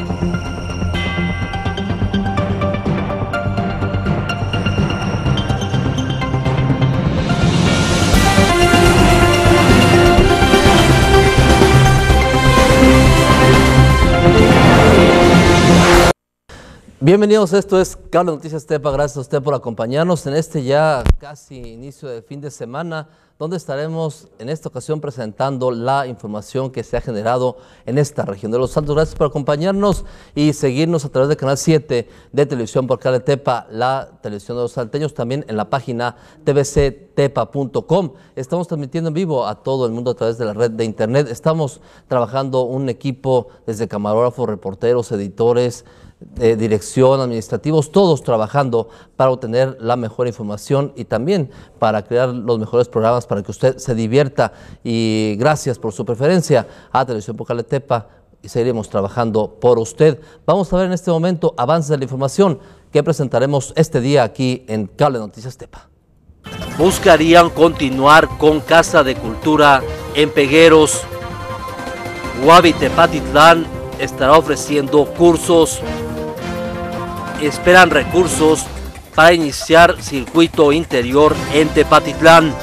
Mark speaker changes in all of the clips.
Speaker 1: Bienvenidos, esto es Cable Noticias Tepa. Gracias a usted por acompañarnos en este ya casi inicio de fin de semana, donde estaremos en esta ocasión presentando la información que se ha generado en esta región de Los Altos. Gracias por acompañarnos y seguirnos a través del canal 7 de televisión por Cable Tepa, la televisión de los salteños, también en la página tvctepa.com. Estamos transmitiendo en vivo a todo el mundo a través de la red de internet. Estamos trabajando un equipo desde camarógrafos, reporteros, editores, dirección, administrativos, todos trabajando para obtener la mejor información y también para crear los mejores programas para que usted se divierta. Y gracias por su preferencia a Televisión por Cable Tepa y seguiremos trabajando por usted. Vamos a ver en este momento avances de la información que presentaremos este día aquí en Cable Noticias Tepa.
Speaker 2: Buscarían continuar con Casa de Cultura en Pegueros. Guavi Tepatitlán estará ofreciendo cursos. Esperan recursos para iniciar circuito interior en Tepatitlán.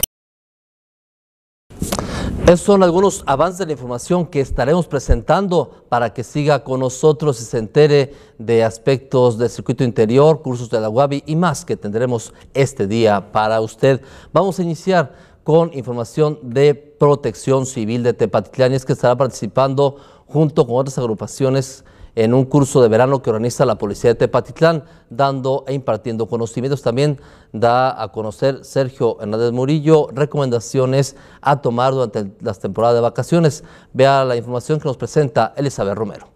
Speaker 1: Esos son algunos avances de la información que estaremos presentando para que siga con nosotros y se entere de aspectos del circuito interior, cursos de la UABI y más que tendremos este día para usted. Vamos a iniciar con información de Protección Civil de Tepatitlán, y es que estará participando junto con otras agrupaciones en un curso de verano que organiza la Policía de Tepatitlán, dando e impartiendo conocimientos. También da a conocer Sergio Hernández Murillo recomendaciones a tomar durante las temporadas de vacaciones. Vea la información que nos presenta Elizabeth Romero.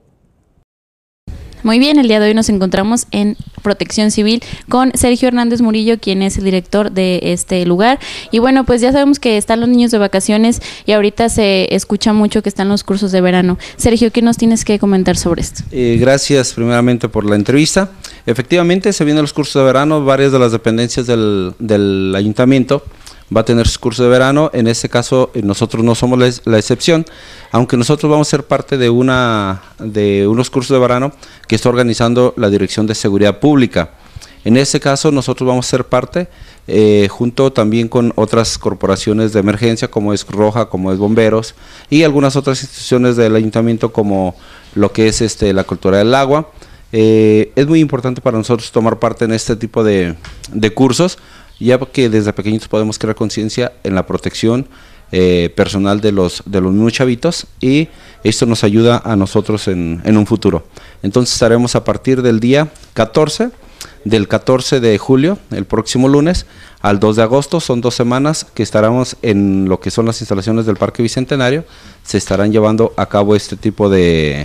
Speaker 3: Muy bien, el día de hoy nos encontramos en Protección Civil con Sergio Hernández Murillo, quien es el director de este lugar. Y bueno, pues ya sabemos que están los niños de vacaciones y ahorita se escucha mucho que están los cursos de verano. Sergio, ¿qué nos tienes que comentar sobre esto?
Speaker 4: Gracias primeramente por la entrevista. Efectivamente, se vienen los cursos de verano, varias de las dependencias del ayuntamiento va a tener sus cursos de verano. En este caso nosotros no somos la excepción, aunque nosotros vamos a ser parte de unos cursos de verano que está organizando la Dirección de Seguridad Pública. En este caso nosotros vamos a ser parte junto también con otras corporaciones de emergencia como es Roja, como es Bomberos y algunas otras instituciones del ayuntamiento como lo que es la Cultura del Agua. Es muy importante para nosotros tomar parte en este tipo de cursos, ya que desde pequeñitos podemos crear conciencia en la protección personal de los mismos chavitos, y esto nos ayuda a nosotros en un futuro. Entonces estaremos a partir del día 14, del 14 de julio, el próximo lunes, al 2 de agosto, son 2 semanas que estaremos en lo que son las instalaciones del Parque Bicentenario, se estarán llevando a cabo este tipo de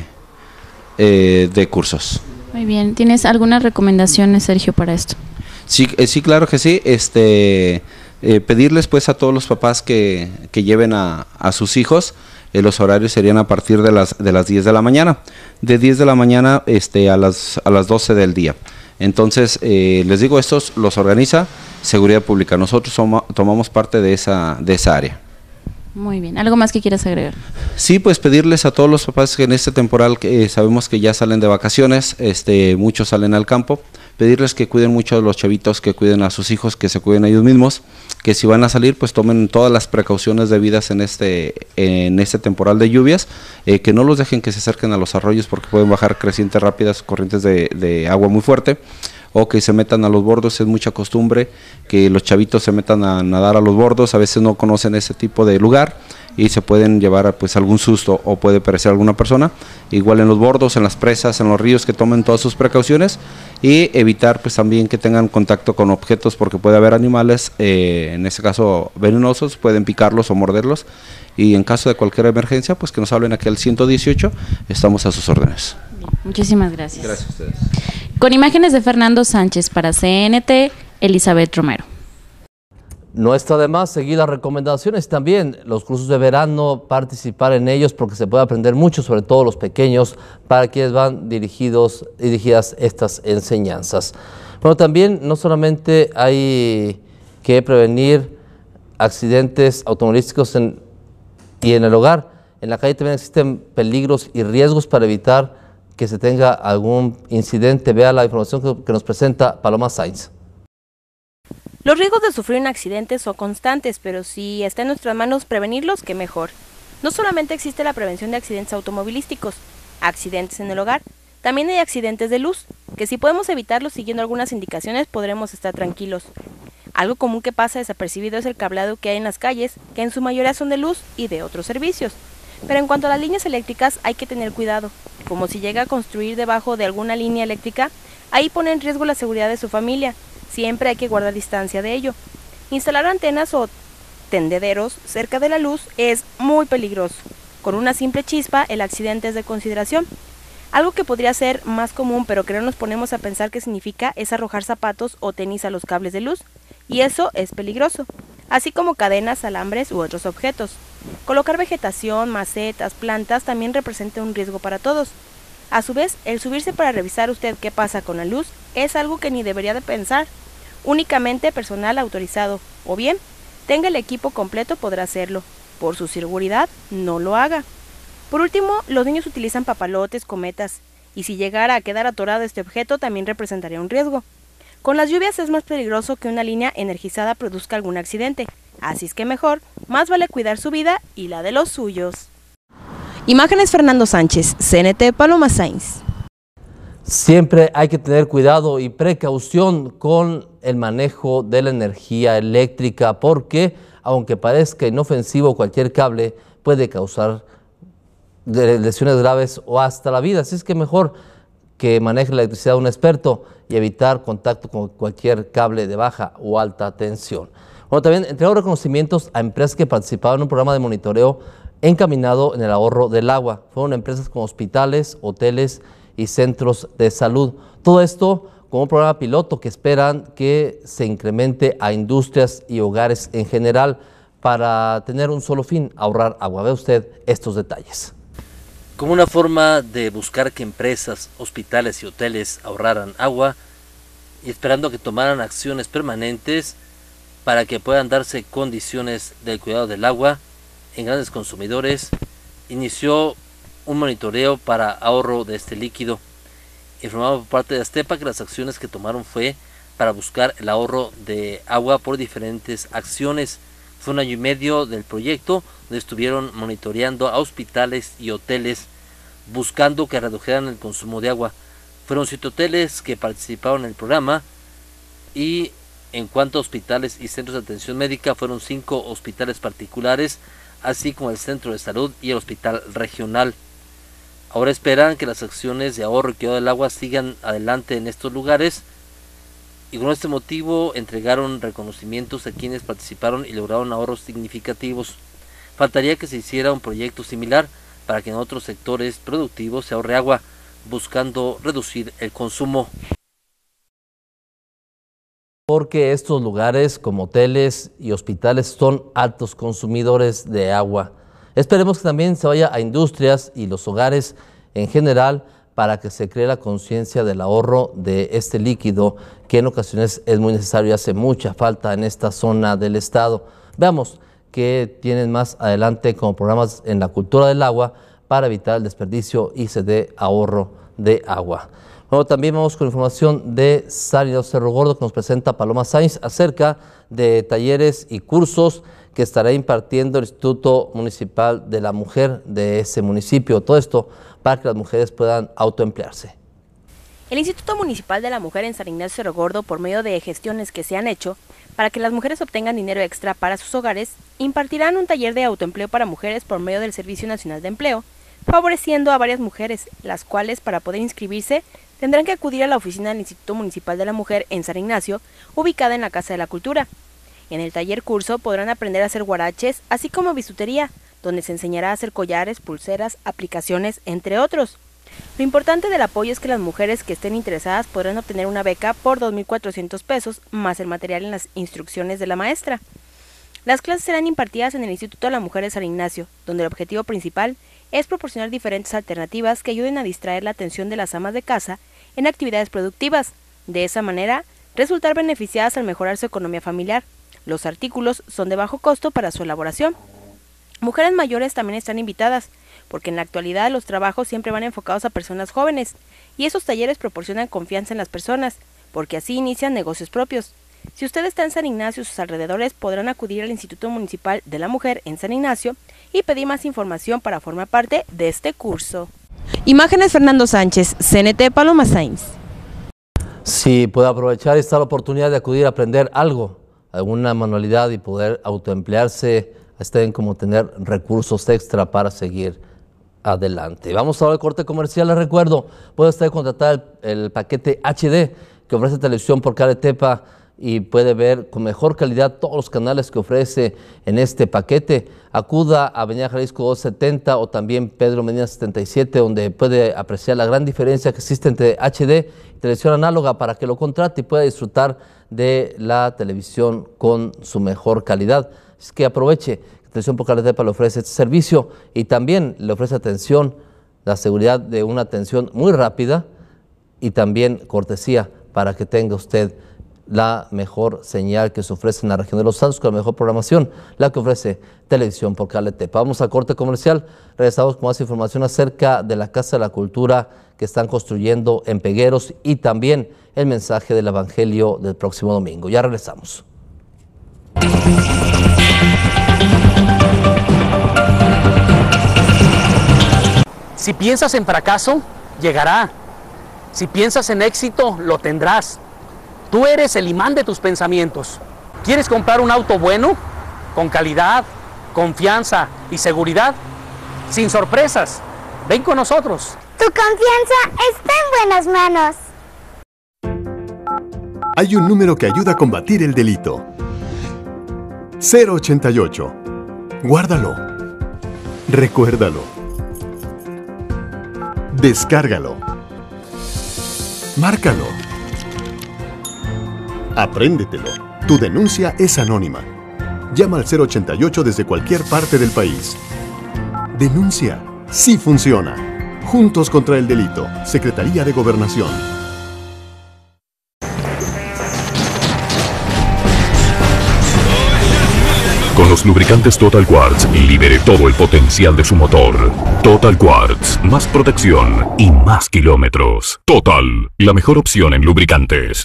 Speaker 4: cursos.
Speaker 3: Muy bien, ¿tienes algunas recomendaciones, Sergio, para esto?
Speaker 4: Sí, claro que sí. Pedirles pues a todos los papás que lleven a sus hijos. Los horarios serían a partir de las 10 de la mañana, de 10 de la mañana a las 12 del día. Entonces, les digo, estos los organiza Seguridad Pública. Nosotros tomamos parte de esa área.
Speaker 3: Muy bien, ¿algo más que quieras agregar?
Speaker 4: Sí, pues pedirles a todos los papás que en este temporal sabemos que ya salen de vacaciones, muchos salen al campo, pedirles que cuiden mucho a los chavitos, que cuiden a sus hijos, que se cuiden a ellos mismos, que si van a salir pues tomen todas las precauciones debidas en este temporal de lluvias, que no los dejen que se acerquen a los arroyos porque pueden bajar crecientes rápidas, corrientes de agua muy fuerte, o que se metan a los bordos. Es mucha costumbre que los chavitos se metan a nadar a los bordos, a veces no conocen ese tipo de lugar y se pueden llevar pues algún susto o puede perecer alguna persona. Igual en los bordos, en las presas, en los ríos, que tomen todas sus precauciones y evitar pues también que tengan contacto con objetos porque puede haber animales, en este caso venenosos, pueden picarlos o morderlos, y en caso de cualquier emergencia pues que nos hablen aquí al 118, estamos a sus órdenes.
Speaker 3: Muchísimas gracias.
Speaker 4: Gracias a ustedes.
Speaker 3: Con imágenes de Fernando Sánchez para CNT, Elizabeth Romero.
Speaker 1: No está de más seguir las recomendaciones, también los cursos de verano, participar en ellos porque se puede aprender mucho, sobre todo los pequeños, para quienes van dirigidas estas enseñanzas. Bueno, también no solamente hay que prevenir accidentes automovilísticos y en el hogar, en la calle también existen peligros y riesgos para evitar que se tenga algún incidente. Vea la información que nos presenta Paloma Sainz.
Speaker 5: Los riesgos de sufrir un accidente son constantes, pero si está en nuestras manos prevenirlos, qué mejor. No solamente existe la prevención de accidentes automovilísticos, accidentes en el hogar, también hay accidentes de luz, que si podemos evitarlos siguiendo algunas indicaciones podremos estar tranquilos. Algo común que pasa desapercibido es el cableado que hay en las calles, que en su mayoría son de luz y de otros servicios. Pero en cuanto a las líneas eléctricas hay que tener cuidado, como si llega a construir debajo de alguna línea eléctrica, ahí pone en riesgo la seguridad de su familia. Siempre hay que guardar distancia de ello. Instalar antenas o tendederos cerca de la luz es muy peligroso. Con una simple chispa el accidente es de consideración. Algo que podría ser más común pero que no nos ponemos a pensar qué significa es arrojar zapatos o tenis a los cables de luz, y eso es peligroso, así como cadenas, alambres u otros objetos. Colocar vegetación, macetas, plantas también representa un riesgo para todos. A su vez, el subirse para revisar usted qué pasa con la luz es algo que ni debería de pensar. Únicamente personal autorizado, o bien, tenga el equipo completo podrá hacerlo. Por su seguridad, no lo haga. Por último, los niños utilizan papalotes, cometas, y si llegara a quedar atorado este objeto también representaría un riesgo. Con las lluvias es más peligroso que una línea energizada produzca algún accidente, así es que mejor, más vale cuidar su vida y la de los suyos. Imágenes Fernando Sánchez, CNT Paloma Sainz.
Speaker 1: Siempre hay que tener cuidado y precaución con el manejo de la energía eléctrica porque, aunque parezca inofensivo, cualquier cable puede causar lesiones graves o hasta la vida. Así es que mejor que maneje la electricidad un experto y evitar contacto con cualquier cable de baja o alta tensión. Bueno, también entregó reconocimientos a empresas que participaban en un programa de monitoreo encaminado en el ahorro del agua. Fueron empresas como hospitales, hoteles y centros de salud. Todo esto como un programa piloto que esperan que se incremente a industrias y hogares en general para tener un solo fin, ahorrar agua. Ve usted estos detalles.
Speaker 2: Como una forma de buscar que empresas, hospitales y hoteles ahorraran agua y esperando que tomaran acciones permanentes para que puedan darse condiciones del cuidado del agua en grandes consumidores, inició un monitoreo para ahorro de este líquido. Informaba por parte de Aztepa que las acciones que tomaron fue para buscar el ahorro de agua por diferentes acciones. Fue 1 año y medio del proyecto donde estuvieron monitoreando a hospitales y hoteles buscando que redujeran el consumo de agua. Fueron 7 hoteles que participaron en el programa y en cuanto a hospitales y centros de atención médica fueron 5 hospitales particulares, así como el centro de salud y el hospital regional. Ahora esperan que las acciones de ahorro y cuidado del agua sigan adelante en estos lugares y con este motivo entregaron reconocimientos a quienes participaron y lograron ahorros significativos. Faltaría que se hiciera un proyecto similar para que en otros sectores productivos se ahorre agua, buscando reducir el consumo.
Speaker 1: Porque estos lugares como hoteles y hospitales son altos consumidores de agua. Esperemos que también se vaya a industrias y los hogares en general para que se cree la conciencia del ahorro de este líquido que en ocasiones es muy necesario y hace mucha falta en esta zona del estado. Veamos qué tienen más adelante como programas en la cultura del agua para evitar el desperdicio y se dé ahorro de agua. Bueno, también vamos con información de San Ignacio Cerro Gordo que nos presenta Paloma Sainz acerca de talleres y cursos que estará impartiendo el Instituto Municipal de la Mujer de ese municipio. Todo esto para que las mujeres puedan autoemplearse.
Speaker 5: El Instituto Municipal de la Mujer en San Ignacio Cerro Gordo, por medio de gestiones que se han hecho para que las mujeres obtengan dinero extra para sus hogares, impartirán un taller de autoempleo para mujeres por medio del Servicio Nacional de Empleo, favoreciendo a varias mujeres, las cuales para poder inscribirse tendrán que acudir a la oficina del Instituto Municipal de la Mujer en San Ignacio, ubicada en la Casa de la Cultura. En el taller curso podrán aprender a hacer guaraches, así como bisutería, donde se enseñará a hacer collares, pulseras, aplicaciones, entre otros. Lo importante del apoyo es que las mujeres que estén interesadas podrán obtener una beca por 2.400 pesos, más el material en las instrucciones de la maestra. Las clases serán impartidas en el Instituto de la Mujer de San Ignacio, donde el objetivo principal es proporcionar diferentes alternativas que ayuden a distraer la atención de las amas de casa en actividades productivas. De esa manera, resultar beneficiadas al mejorar su economía familiar. Los artículos son de bajo costo para su elaboración. Mujeres mayores también están invitadas, porque en la actualidad los trabajos siempre van enfocados a personas jóvenes, y esos talleres proporcionan confianza en las personas, porque así inician negocios propios. Si usted está en San Ignacio y sus alrededores, podrán acudir al Instituto Municipal de la Mujer en San Ignacio y pedir más información para formar parte de este curso. Imágenes Fernando Sánchez, CNT Paloma Sainz.
Speaker 1: Si puede aprovechar esta oportunidad de acudir a aprender algo, alguna manualidad y poder autoemplearse, estén como tener recursos extra para seguir adelante. Vamos ahora al corte comercial. Les recuerdo, puede usted contratar el paquete HD que ofrece Televisión por Cable Tepa y puede ver con mejor calidad todos los canales que ofrece en este paquete. Acuda a Avenida Jalisco 270 o también Pedro Medina 77, donde puede apreciar la gran diferencia que existe entre HD y televisión análoga para que lo contrate y pueda disfrutar de la televisión con su mejor calidad. Es que aproveche, Televisión por Cable Tepa le ofrece este servicio y también le ofrece atención, la seguridad de una atención muy rápida y también cortesía para que tenga usted la mejor señal que se ofrece en la región de Los Altos, con la mejor programación, la que ofrece Televisión por Cable Tepa. Vamos a corte comercial, regresamos con más información acerca de la Casa de la Cultura que están construyendo en Pegueros y también el mensaje del Evangelio del próximo domingo. Ya regresamos.
Speaker 6: Si piensas en fracaso, llegará. Si piensas en éxito, lo tendrás. Tú eres el imán de tus pensamientos. ¿Quieres comprar un auto bueno? Con calidad, confianza y seguridad. Sin sorpresas. Ven con nosotros.
Speaker 7: Tu confianza está en buenas manos.
Speaker 8: Hay un número que ayuda a combatir el delito. 088. Guárdalo. Recuérdalo. Descárgalo. Márcalo. Apréndetelo. Tu denuncia es anónima. Llama al 088 desde cualquier parte del país. Denuncia. Sí funciona. Juntos contra el delito. Secretaría de Gobernación.
Speaker 9: Con los lubricantes Total Quartz, libere todo el potencial de su motor. Total Quartz, más protección y más kilómetros. Total, la mejor opción en lubricantes.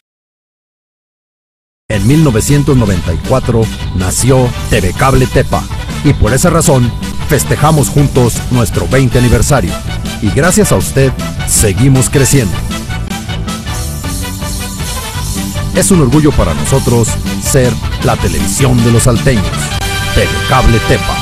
Speaker 10: En 1994 nació TV Cable Tepa y por esa razón festejamos juntos nuestro 20 aniversario y gracias a usted seguimos creciendo. Es un orgullo para nosotros ser la televisión de los salteños. TV Cable Tepa.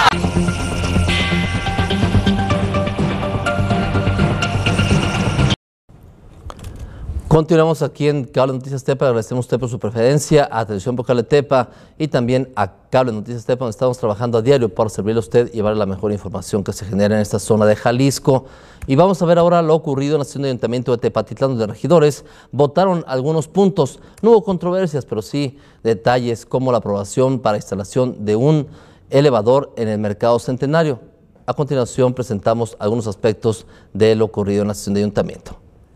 Speaker 1: Continuamos aquí en Cable Noticias Tepa. Agradecemos a usted por su preferencia, a Televisión por Cable Tepa y también a Cable Noticias Tepa, donde estamos trabajando a diario para servirle a usted y llevar la mejor información que se genera en esta zona de Jalisco. Y vamos a ver ahora lo ocurrido en la sesión de Ayuntamiento de Tepatitlán, donde regidores votaron algunos puntos. No hubo controversias, pero sí detalles como la aprobación para instalación de un elevador en el Mercado Centenario. A continuación presentamos algunos aspectos de lo ocurrido en la sesión de Ayuntamiento.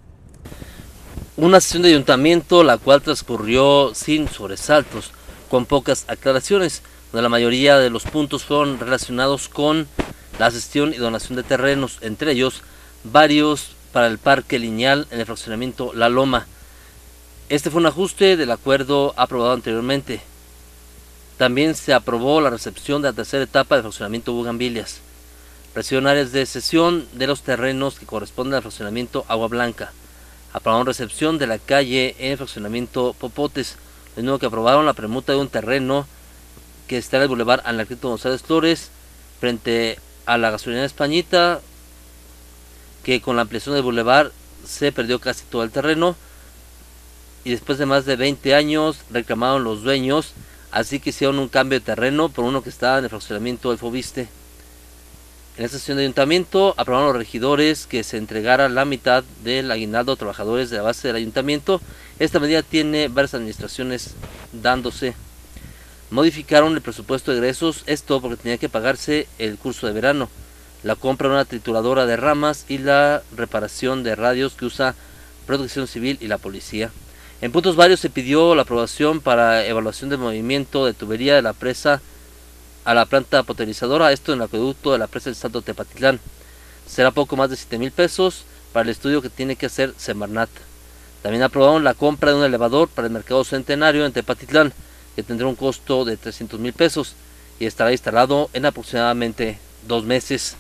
Speaker 2: Una sesión de ayuntamiento la cual transcurrió sin sobresaltos, con pocas aclaraciones, donde la mayoría de los puntos fueron relacionados con la gestión y donación de terrenos, entre ellos varios para el Parque Lineal en el fraccionamiento La Loma. Este fue un ajuste del acuerdo aprobado anteriormente. También se aprobó la recepción de la tercera etapa del fraccionamiento Bugambilias. Recibieron áreas de cesión de los terrenos que corresponden al fraccionamiento Agua Blanca. Aprobaron recepción de la calle en el fraccionamiento Popotes, de nuevo que aprobaron la permuta de un terreno que está en el Boulevard Anacleto González Flores, frente a la gasolinera Españita, que con la ampliación del Boulevard se perdió casi todo el terreno, y después de más de 20 años reclamaron los dueños, así que hicieron un cambio de terreno por uno que estaba en el fraccionamiento del Fobiste. En esta sesión de ayuntamiento aprobaron los regidores que se entregara la mitad del aguinaldo a trabajadores de la base del ayuntamiento. Esta medida tiene varias administraciones dándose. Modificaron el presupuesto de egresos, esto porque tenía que pagarse el curso de verano, la compra de una trituradora de ramas y la reparación de radios que usa Protección Civil y la policía. En puntos varios se pidió la aprobación para evaluación del movimiento de tubería de la presa a la planta potabilizadora, esto en el acueducto de la presa del Salto Tepatitlán. será poco más de 7,000 pesos para el estudio que tiene que hacer Semarnat. También aprobaron la compra de un elevador para el Mercado Centenario en Tepatitlán, que tendrá un costo de 300,000 pesos y estará instalado en aproximadamente 2 meses.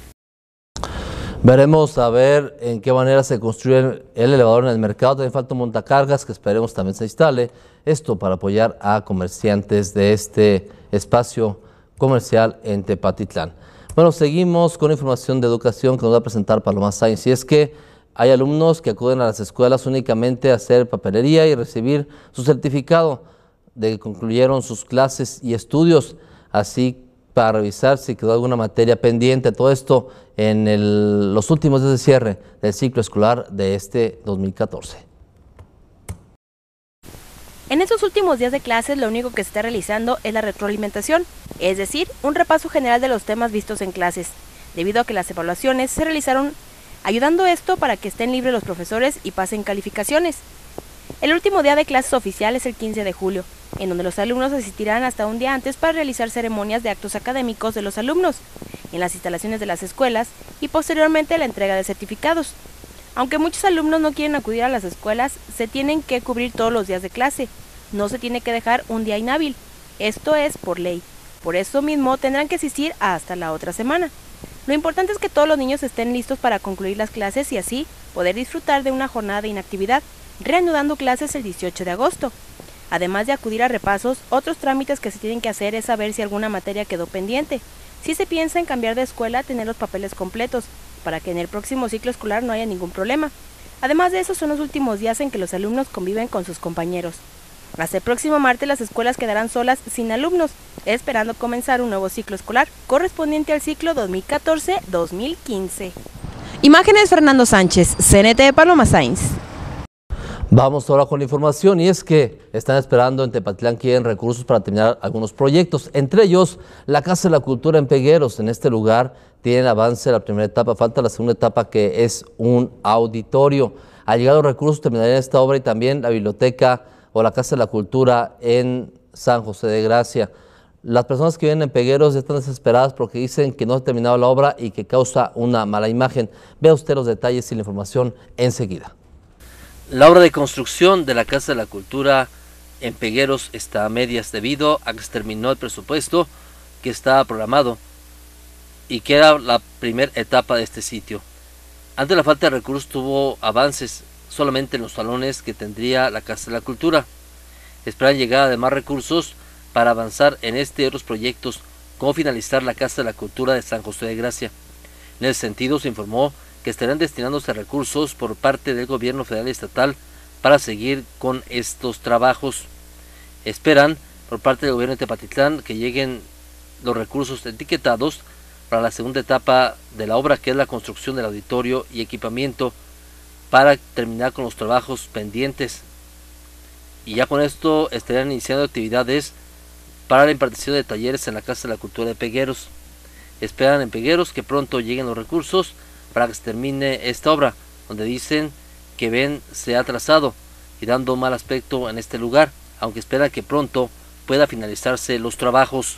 Speaker 1: Veremos a ver en qué manera se construye el elevador en el mercado. También falta un montacargas que esperemos también se instale. Esto para apoyar a comerciantes de este espacio comercial en Tepatitlán. Bueno, seguimos con información de educación que nos va a presentar Paloma Sainz. Y es que hay alumnos que acuden a las escuelas únicamente a hacer papelería y recibir su certificado de que concluyeron sus clases y estudios, así para revisar si quedó alguna materia pendiente. Todo esto en los últimos días de cierre del ciclo escolar de este 2014.
Speaker 5: En estos últimos días de clases lo único que se está realizando es la retroalimentación, es decir, un repaso general de los temas vistos en clases, debido a que las evaluaciones se realizaron ayudando esto para que estén libres los profesores y pasen calificaciones. El último día de clases oficial es el 15 de julio, en donde los alumnos asistirán hasta un día antes para realizar ceremonias de actos académicos de los alumnos, en las instalaciones de las escuelas y posteriormente la entrega de certificados. Aunque muchos alumnos no quieren acudir a las escuelas, se tienen que cubrir todos los días de clase. No se tiene que dejar un día inhábil. Esto es por ley. Por eso mismo tendrán que asistir hasta la otra semana. Lo importante es que todos los niños estén listos para concluir las clases y así poder disfrutar de una jornada de inactividad, reanudando clases el 18 de agosto. Además de acudir a repasos, otros trámites que se tienen que hacer es saber si alguna materia quedó pendiente. Si se piensa en cambiar de escuela, tener los papeles completos, para que en el próximo ciclo escolar no haya ningún problema. Además de eso, son los últimos días en que los alumnos conviven con sus compañeros. Hasta el próximo martes las escuelas quedarán solas sin alumnos, esperando comenzar un nuevo ciclo escolar correspondiente al ciclo 2014-2015. Imágenes Fernando Sánchez, CNT Paloma Sainz.
Speaker 1: Vamos ahora con la información y es que están esperando en Tepatitlán que lleguen recursos para terminar algunos proyectos, entre ellos la Casa de la Cultura en Pegueros. En este lugar tienen avance la primera etapa, falta la segunda etapa que es un auditorio. Al llegar los recursos terminarían esta obra y también la biblioteca o la Casa de la Cultura en San José de Gracia. Las personas que viven en Pegueros ya están desesperadas porque dicen que no ha terminado la obra y que causa una mala imagen. Vea usted los detalles y la información enseguida.
Speaker 2: La obra de construcción de la Casa de la Cultura en Pegueros está a medias debido a que se terminó el presupuesto que estaba programado y que era la primera etapa de este sitio. Ante la falta de recursos tuvo avances solamente en los salones que tendría la Casa de la Cultura. Esperan llegar a más recursos para avanzar en este y otros proyectos, como finalizar la Casa de la Cultura de San José de Gracia. En ese sentido se informó que estarán destinándose recursos por parte del gobierno federal y estatal para seguir con estos trabajos. Esperan por parte del gobierno de Tepatitlán que lleguen los recursos etiquetados para la segunda etapa de la obra, que es la construcción del auditorio y equipamiento, para terminar con los trabajos pendientes. Y ya con esto estarían iniciando actividades para la impartición de talleres en la Casa de la Cultura de Pegueros. Esperan en Pegueros que pronto lleguen los recursos para que se termine esta obra, donde dicen que ven se ha atrasado y dando mal aspecto en este lugar, aunque esperan que pronto pueda finalizarse los trabajos.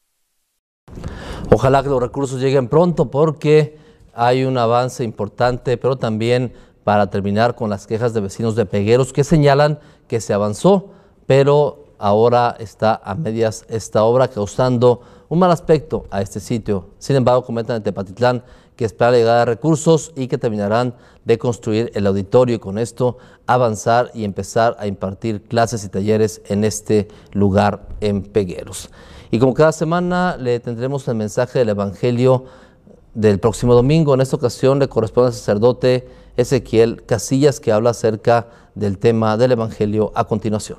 Speaker 1: Ojalá que los recursos lleguen pronto porque hay un avance importante, pero también para terminar con las quejas de vecinos de Pegueros que señalan que se avanzó, pero ahora está a medias esta obra, causando un mal aspecto a este sitio. Sin embargo, comentan en Tepatitlán que esperan la llegada de recursos y que terminarán de construir el auditorio y con esto avanzar y empezar a impartir clases y talleres en este lugar en Pegueros. Y como cada semana le tendremos el mensaje del Evangelio del próximo domingo. En esta ocasión le corresponde al sacerdote Ezequiel Casillas, que habla acerca del tema del Evangelio a continuación.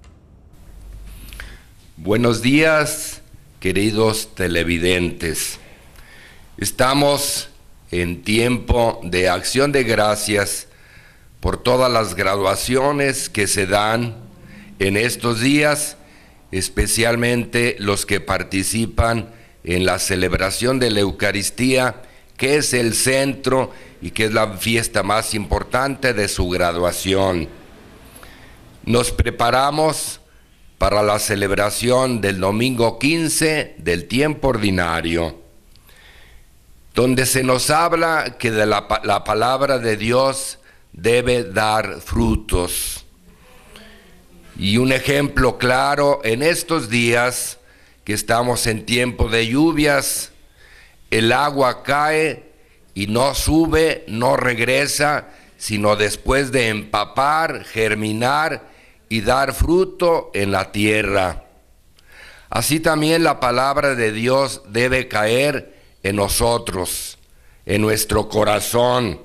Speaker 11: Buenos días, queridos televidentes. Estamos en tiempo de acción de gracias por todas las graduaciones que se dan en estos días, especialmente los que participan en la celebración de la Eucaristía, que es el centro y que es la fiesta más importante de su graduación. Nos preparamos para la celebración del domingo 15 del tiempo ordinario. donde se nos habla que de la palabra de Dios debe dar frutos. Y un ejemplo claro, en estos días que estamos en tiempo de lluvias, el agua cae y no sube, no regresa, sino después de empapar, germinar y dar fruto en la tierra. Así también la palabra de Dios debe caer en nosotros, en nuestro corazón.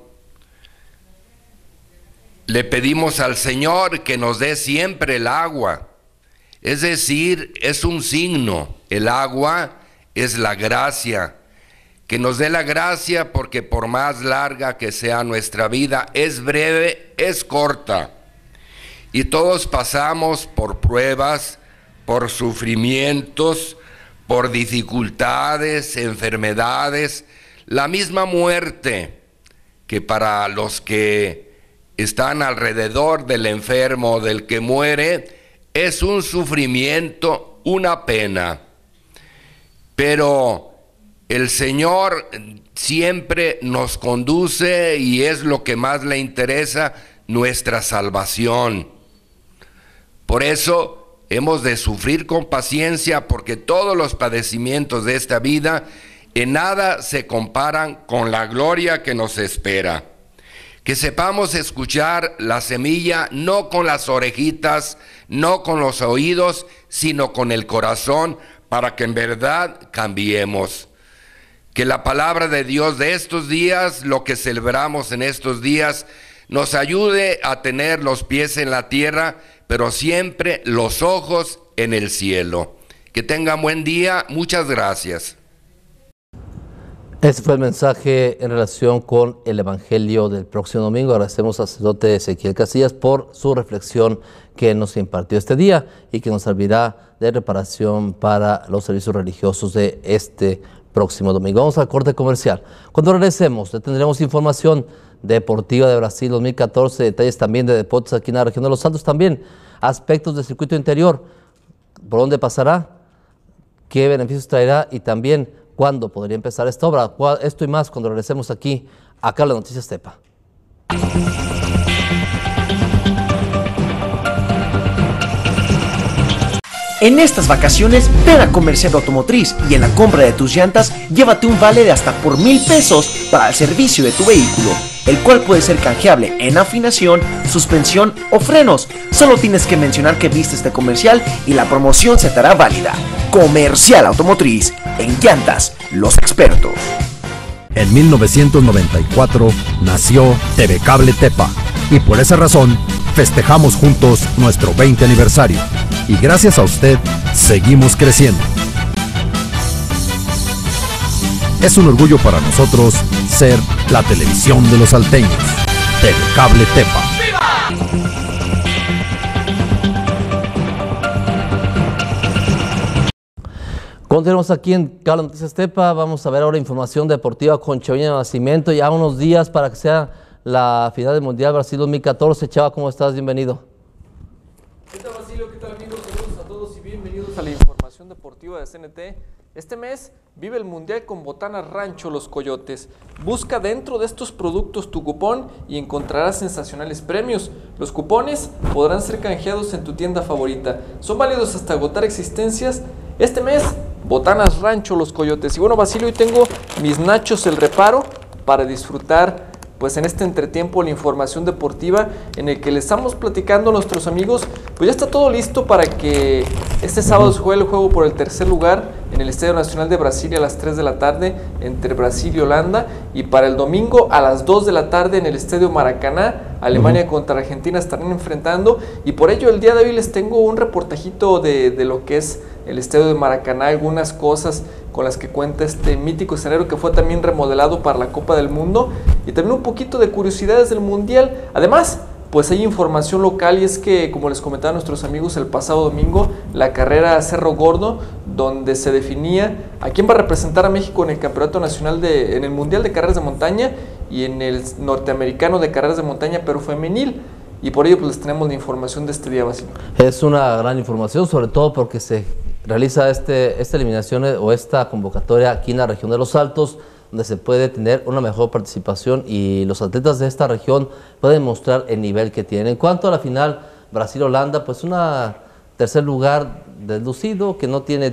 Speaker 11: Le pedimos al Señor que nos dé siempre el agua, es decir, es un signo, el agua es la gracia, que nos dé la gracia porque por más larga que sea nuestra vida, es breve, es corta, y todos pasamos por pruebas, por sufrimientos, por dificultades, enfermedades, la misma muerte, que para los que están alrededor del enfermo, del que muere, es un sufrimiento, una pena. Pero el Señor siempre nos conduce y es lo que más le interesa, nuestra salvación. Por eso hemos de sufrir con paciencia, porque todos los padecimientos de esta vida en nada se comparan con la gloria que nos espera. Que sepamos escuchar la semilla no con las orejitas, no con los oídos, sino con el corazón, para que en verdad cambiemos. Que la palabra de Dios de estos días, lo que celebramos en estos días, nos ayude a tener los pies en la tierra, pero siempre los ojos en el cielo. Que tengan buen día, muchas gracias.
Speaker 1: Este fue el mensaje en relación con el Evangelio del próximo domingo. Agradecemos al sacerdote Ezequiel Casillas por su reflexión que nos impartió este día y que nos servirá de reparación para los servicios religiosos de este próximo domingo. Vamos al corte comercial. Cuando regresemos, tendremos información deportiva de Brasil 2014, detalles también de deportes aquí en la región de Los Altos, también aspectos del circuito interior, por dónde pasará, qué beneficios traerá y también cuándo podría empezar esta obra. Esto y más cuando regresemos aquí a Las Noticias Tepa.
Speaker 12: En estas vacaciones, ven a Comercial Automotriz y en la compra de tus llantas, llévate un vale de hasta por 1,000 pesos para el servicio de tu vehículo, el cual puede ser canjeable en afinación, suspensión o frenos. Solo tienes que mencionar que viste este comercial y la promoción se te hará válida. Comercial Automotriz, en llantas, los expertos.
Speaker 10: En 1994 nació TV Cable Tepa y por esa razón festejamos juntos nuestro 20 aniversario. Y gracias a usted, seguimos creciendo. Es un orgullo para nosotros ser la televisión de los salteños. TV Cable Tepa.
Speaker 1: Continuamos aquí en Las Noticias Tepa. Vamos a ver ahora información deportiva con Chaviña Nacimiento. Ya unos días para que sea la final del Mundial Brasil 2014. Chava, ¿cómo estás? Bienvenido.
Speaker 13: ¿Qué tal, Basilio? ¿Qué tal, amigos? Saludos a todos y bienvenidos a la información deportiva de CNT. Este mes vive el Mundial con Botanas Rancho Los Coyotes. Busca dentro de estos productos tu cupón y encontrarás sensacionales premios. Los cupones podrán ser canjeados en tu tienda favorita. Son válidos hasta agotar existencias. Este mes, Botanas Rancho Los Coyotes. Y bueno, Basilio, hoy tengo mis nachos el reparo para disfrutar pues en este entretiempo la información deportiva en el que le estamos platicando a nuestros amigos. Pues ya está todo listo para que este sábado se juegue el juego por el tercer lugar en el Estadio Nacional de Brasilia a las 3 de la tarde entre Brasil y Holanda, y para el domingo a las 2 de la tarde en el Estadio Maracaná, Alemania contra Argentina estarán enfrentando, y por ello el día de hoy les tengo un reportajito de lo que es el Estadio de Maracaná, algunas cosas con las que cuenta este mítico escenario que fue también remodelado para la Copa del Mundo, y también un poquito de curiosidades del Mundial. Además, pues hay información local, y es que, como les comentaba a nuestros amigos, el pasado domingo la carrera Cerro Gordo, donde se definía a quién va a representar a México en el Campeonato Nacional en el Mundial de Carreras de Montaña y en el Norteamericano de Carreras de Montaña, pero femenil. Y por ello pues les tenemos la información de este día, Basilio.
Speaker 1: Es una gran información, sobre todo porque se realiza esta eliminación o esta convocatoria aquí en la región de Los Altos, donde se puede tener una mejor participación y los atletas de esta región pueden mostrar el nivel que tienen. En cuanto a la final Brasil-Holanda, pues una tercer lugar deslucido, que no tiene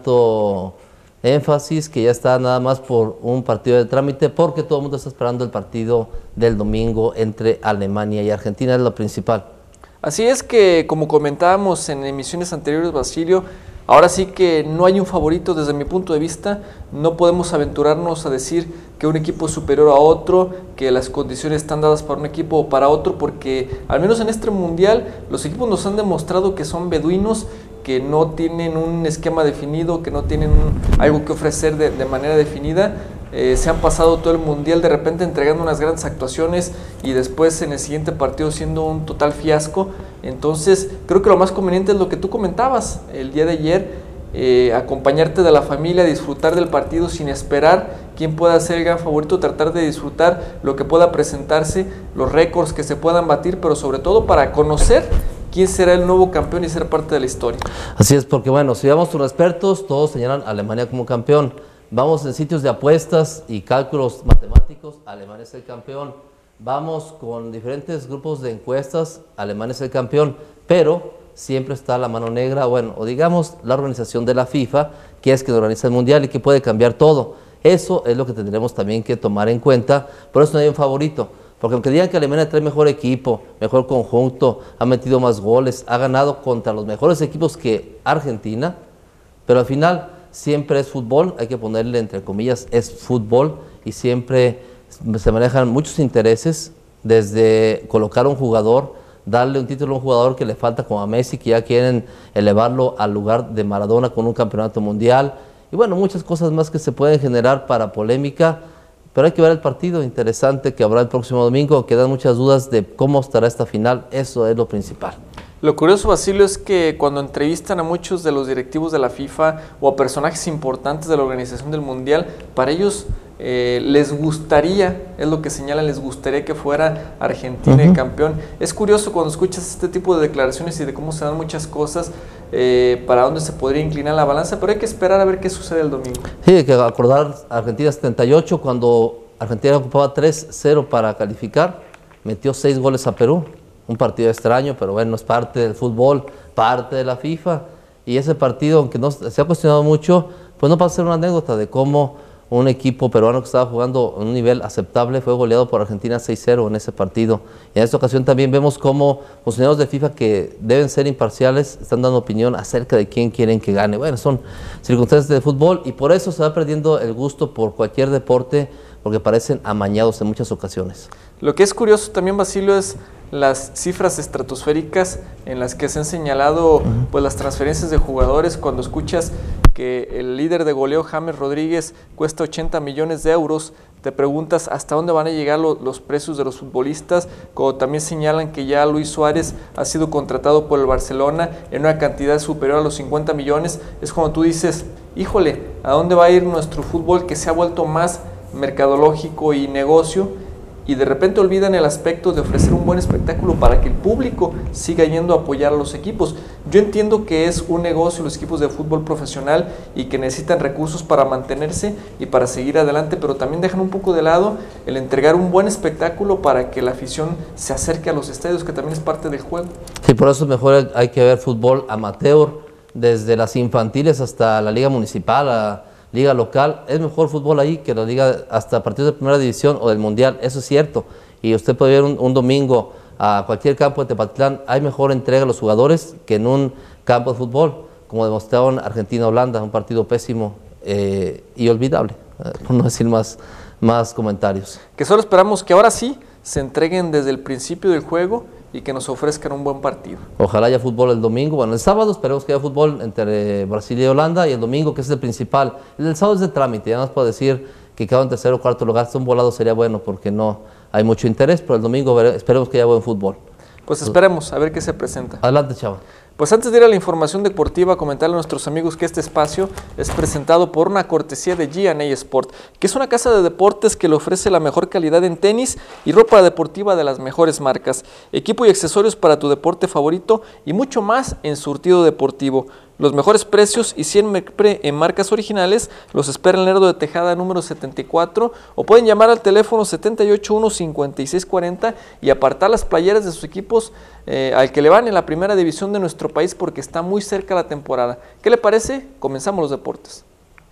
Speaker 1: tanto énfasis, que ya está nada más por un partido de trámite, porque todo el mundo está esperando el partido del domingo entre Alemania y Argentina, es lo principal.
Speaker 13: Así es que, como comentábamos en emisiones anteriores, Basilio, ahora sí que no hay un favorito desde mi punto de vista. No podemos aventurarnos a decir que un equipo es superior a otro, que las condiciones están dadas para un equipo o para otro, porque al menos en este mundial los equipos nos han demostrado que son beduinos, que no tienen un esquema definido, que no tienen algo que ofrecer de manera definida. Se han pasado todo el mundial de repente entregando unas grandes actuaciones y después en el siguiente partido siendo un total fiasco. Entonces creo que lo más conveniente es lo que tú comentabas el día de ayer, acompañarte de la familia, disfrutar del partido sin esperar quién pueda ser el gran favorito, tratar de disfrutar lo que pueda presentarse, los récords que se puedan batir, pero sobre todo para conocer quién será el nuevo campeón y ser parte de la historia.
Speaker 1: Así es, porque bueno, si vamos con los expertos, todos señalan a Alemania como campeón. Vamos en sitios de apuestas y cálculos matemáticos, Alemania es el campeón. Vamos con diferentes grupos de encuestas, Alemania es el campeón, pero siempre está la mano negra, bueno, o digamos la organización de la FIFA, que es quien organiza el mundial y que puede cambiar todo. Eso es lo que tendremos también que tomar en cuenta, por eso no hay un favorito. Porque aunque digan que Alemania trae mejor equipo, mejor conjunto, ha metido más goles, ha ganado contra los mejores equipos que Argentina, pero al final siempre es fútbol, hay que ponerle entre comillas, es fútbol, y siempre se manejan muchos intereses, desde colocar a un jugador, darle un título a un jugador que le falta como a Messi, que ya quieren elevarlo al lugar de Maradona con un campeonato mundial, y bueno, muchas cosas más que se pueden generar para polémica. Pero hay que ver el partido interesante que habrá el próximo domingo, quedan muchas dudas de cómo estará esta final, eso es lo principal.
Speaker 13: Lo curioso, Basilio, es que cuando entrevistan a muchos de los directivos de la FIFA o a personajes importantes de la organización del Mundial, para ellos les gustaría, es lo que señalan, les gustaría que fuera Argentina el campeón. Es curioso cuando escuchas este tipo de declaraciones y de cómo se dan muchas cosas, para dónde se podría inclinar la balanza, pero hay que esperar a ver qué sucede el domingo.
Speaker 1: Sí, hay que acordar Argentina 78, cuando Argentina ocupaba 3-0 para calificar, metió 6 goles a Perú, un partido extraño, pero bueno, es parte del fútbol, parte de la FIFA, y ese partido, aunque no se ha cuestionado mucho, pues no pasa a ser una anécdota de cómo un equipo peruano que estaba jugando en un nivel aceptable fue goleado por Argentina 6-0 en ese partido. Y en esta ocasión también vemos cómo funcionarios de FIFA, que deben ser imparciales, están dando opinión acerca de quién quieren que gane. Bueno, son circunstancias de fútbol y por eso se va perdiendo el gusto por cualquier deporte, porque parecen amañados en muchas ocasiones.
Speaker 13: Lo que es curioso también, Basilio, es las cifras estratosféricas en las que se han señalado pues, las transferencias de jugadores. Cuando escuchas que el líder de goleo, James Rodríguez, cuesta 80 millones de euros, te preguntas hasta dónde van a llegar los precios de los futbolistas, como también señalan que ya Luis Suárez ha sido contratado por el Barcelona en una cantidad superior a los 50 millones. Es cuando tú dices, híjole, ¿a dónde va a ir nuestro fútbol que se ha vuelto más mercadológico y negocio? Y de repente olvidan el aspecto de ofrecer un buen espectáculo para que el público siga yendo a apoyar a los equipos. Yo entiendo que es un negocio los equipos de fútbol profesional y que necesitan recursos para mantenerse y para seguir adelante, pero también dejan un poco de lado el entregar un buen espectáculo para que la afición se acerque a los estadios, que también es parte del juego.
Speaker 1: Sí, por eso mejor hay que ver fútbol amateur, desde las infantiles hasta la liga municipal, a liga local. Es mejor fútbol ahí que la liga hasta partidos de primera división o del mundial, eso es cierto. Y usted puede ver un domingo a cualquier campo de Tepatitlán, hay mejor entrega a los jugadores que en un campo de fútbol, como demostraron Argentina-Holanda, un partido pésimo y olvidable, por no decir más comentarios.
Speaker 13: Que solo esperamos que ahora sí se entreguen desde el principio del juego y que nos ofrezcan un buen partido.
Speaker 1: Ojalá haya fútbol el domingo. Bueno, el sábado esperemos que haya fútbol entre Brasil y Holanda, y el domingo, que es el principal. El del sábado es de trámite, ya no puedo decir que quedó en tercer o cuarto lugar. Un volado sería bueno porque no hay mucho interés, pero el domingo esperemos que haya buen fútbol.
Speaker 13: Pues esperemos a ver qué se presenta.
Speaker 1: Adelante, Chava.
Speaker 13: Pues antes de ir a la información deportiva, comentarle a nuestros amigos que este espacio es presentado por una cortesía de G&A Sport, que es una casa de deportes que le ofrece la mejor calidad en tenis y ropa deportiva de las mejores marcas, equipo y accesorios para tu deporte favorito y mucho más en surtido deportivo. Los mejores precios y 100 en marcas originales los espera el Lerdo de Tejada número 74 o pueden llamar al teléfono 781-5640 y apartar las playeras de sus equipos al que le van en la primera división de nuestro país porque está muy cerca la temporada. ¿Qué le parece? Comenzamos los deportes.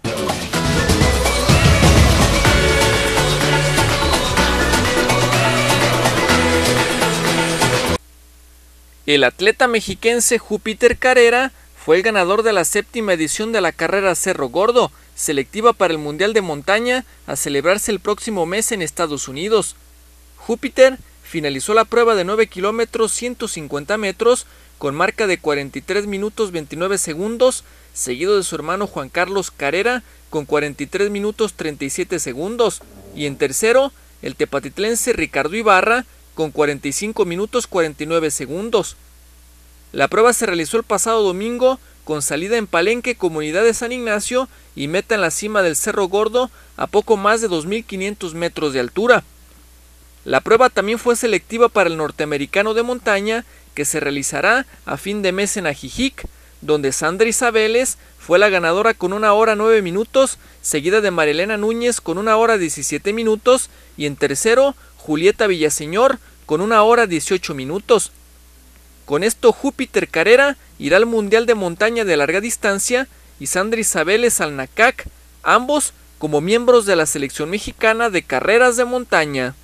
Speaker 13: El atleta mexiquense Júpiter Carrera fue el ganador de la 7ª edición de la carrera Cerro Gordo, selectiva para el Mundial de Montaña a celebrarse el próximo mes en Estados Unidos. Júpiter finalizó la prueba de 9 kilómetros 150 metros con marca de 43 minutos 29 segundos, seguido de su hermano Juan Carlos Carrera con 43 minutos 37 segundos, y en tercero, el tepatitlense Ricardo Ibarra con 45 minutos 49 segundos. La prueba se realizó el pasado domingo con salida en Palenque, comunidad de San Ignacio, y meta en la cima del Cerro Gordo a poco más de 2.500 metros de altura. La prueba también fue selectiva para el norteamericano de montaña que se realizará a fin de mes en Ajijic, donde Sandra Isabeles fue la ganadora con 1 hora 9 minutos, seguida de Marilena Núñez con 1 hora 17 minutos y en tercero Julieta Villaseñor con 1 hora 18 minutos. Con esto Júpiter Carrera irá al Mundial de Montaña de Larga Distancia y Sandra Isabeles al NACAC, ambos como miembros de la selección mexicana de carreras de montaña.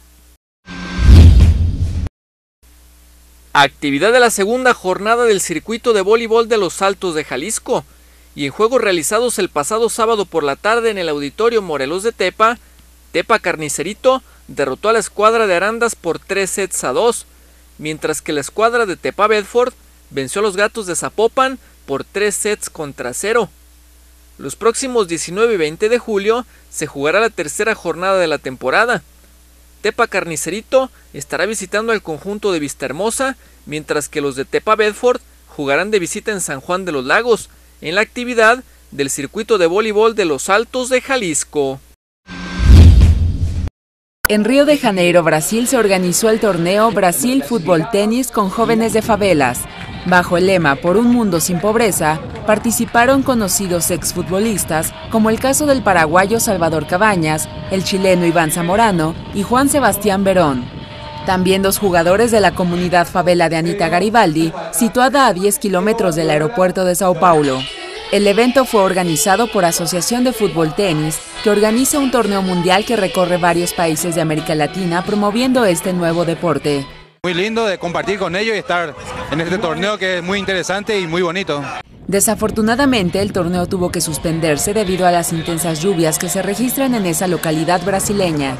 Speaker 13: Actividad de la segunda jornada del circuito de voleibol de Los Altos de Jalisco, y en juegos realizados el pasado sábado por la tarde en el Auditorio Morelos de Tepa, Tepa Carnicerito derrotó a la escuadra de Arandas por 3-2, mientras que la escuadra de Tepa Bedford venció a los Gatos de Zapopan por 3-0. Los próximos 19 y 20 de julio se jugará la tercera jornada de la temporada. Tepa Carnicerito estará visitando al conjunto de Vistahermosa, mientras que los de Tepa Bedford jugarán de visita en San Juan de los Lagos, en la actividad del circuito de voleibol de Los Altos de Jalisco.
Speaker 14: En Río de Janeiro, Brasil, se organizó el torneo Brasil Fútbol Tenis con jóvenes de favelas. Bajo el lema Por un mundo sin pobreza, participaron conocidos exfutbolistas, como el caso del paraguayo Salvador Cabañas, el chileno Iván Zamorano y Juan Sebastián Verón. También 2 jugadores de la comunidad favela de Anita Garibaldi, situada a 10 kilómetros del aeropuerto de Sao Paulo. El evento fue organizado por Asociación de Fútbol Tenis, que organiza un torneo mundial que recorre varios países de América Latina promoviendo este nuevo deporte.
Speaker 15: Muy lindo de compartir con ellos y estar en este torneo que es muy interesante y muy bonito.
Speaker 14: Desafortunadamente, el torneo tuvo que suspenderse debido a las intensas lluvias que se registran en esa localidad brasileña.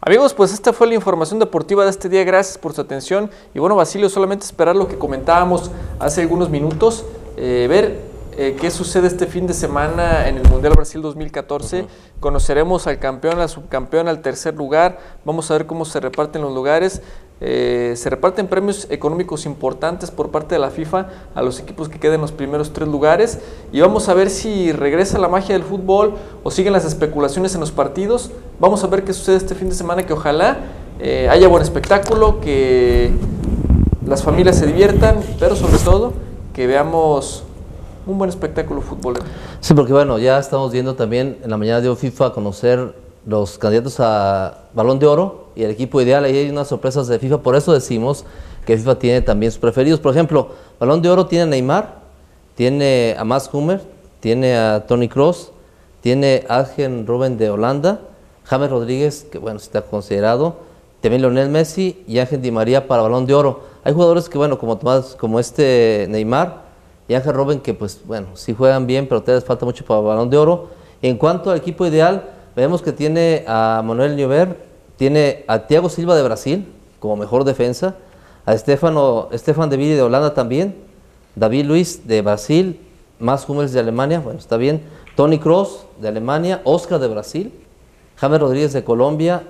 Speaker 13: Amigos, pues esta fue la información deportiva de este día. Gracias por su atención. Y bueno, Basilio, solamente esperar lo que comentábamos hace algunos minutos, ver qué sucede este fin de semana en el Mundial Brasil 2014. Conoceremos al campeón, al subcampeón, al tercer lugar. Vamos a ver cómo se reparten los lugares. Se reparten premios económicos importantes por parte de la FIFA a los equipos que queden en los primeros 3 lugares, y vamos a ver si regresa la magia del fútbol o siguen las especulaciones en los partidos. Vamos a ver qué sucede este fin de semana, que ojalá haya buen espectáculo, que las familias se diviertan, pero sobre todo que veamos un buen espectáculo futbolero.
Speaker 1: Sí, porque bueno, ya estamos viendo también en la mañana de FIFA a conocer los candidatos a Balón de Oro y el equipo ideal. Ahí hay unas sorpresas de FIFA, por eso decimos que FIFA tiene también sus preferidos. Por ejemplo, Balón de Oro tiene a Neymar, tiene a Mats Hummels, tiene a Toni Kroos, tiene a Arjen Robben de Holanda, James Rodríguez, que bueno, está considerado, también Lionel Messi y Ángel Di María para Balón de Oro. Hay jugadores que bueno, como este Neymar y Arjen Robben, que pues bueno, sí juegan bien, pero todavía les falta mucho para Balón de Oro. En cuanto al equipo ideal, vemos que tiene a Manuel Neuer, tiene a Thiago Silva de Brasil como mejor defensa, a Stefan de Vrij de Holanda también, David Luiz de Brasil, Mats Hummels de Alemania, bueno, está bien, Toni Kroos de Alemania, Oscar de Brasil, James Rodríguez de Colombia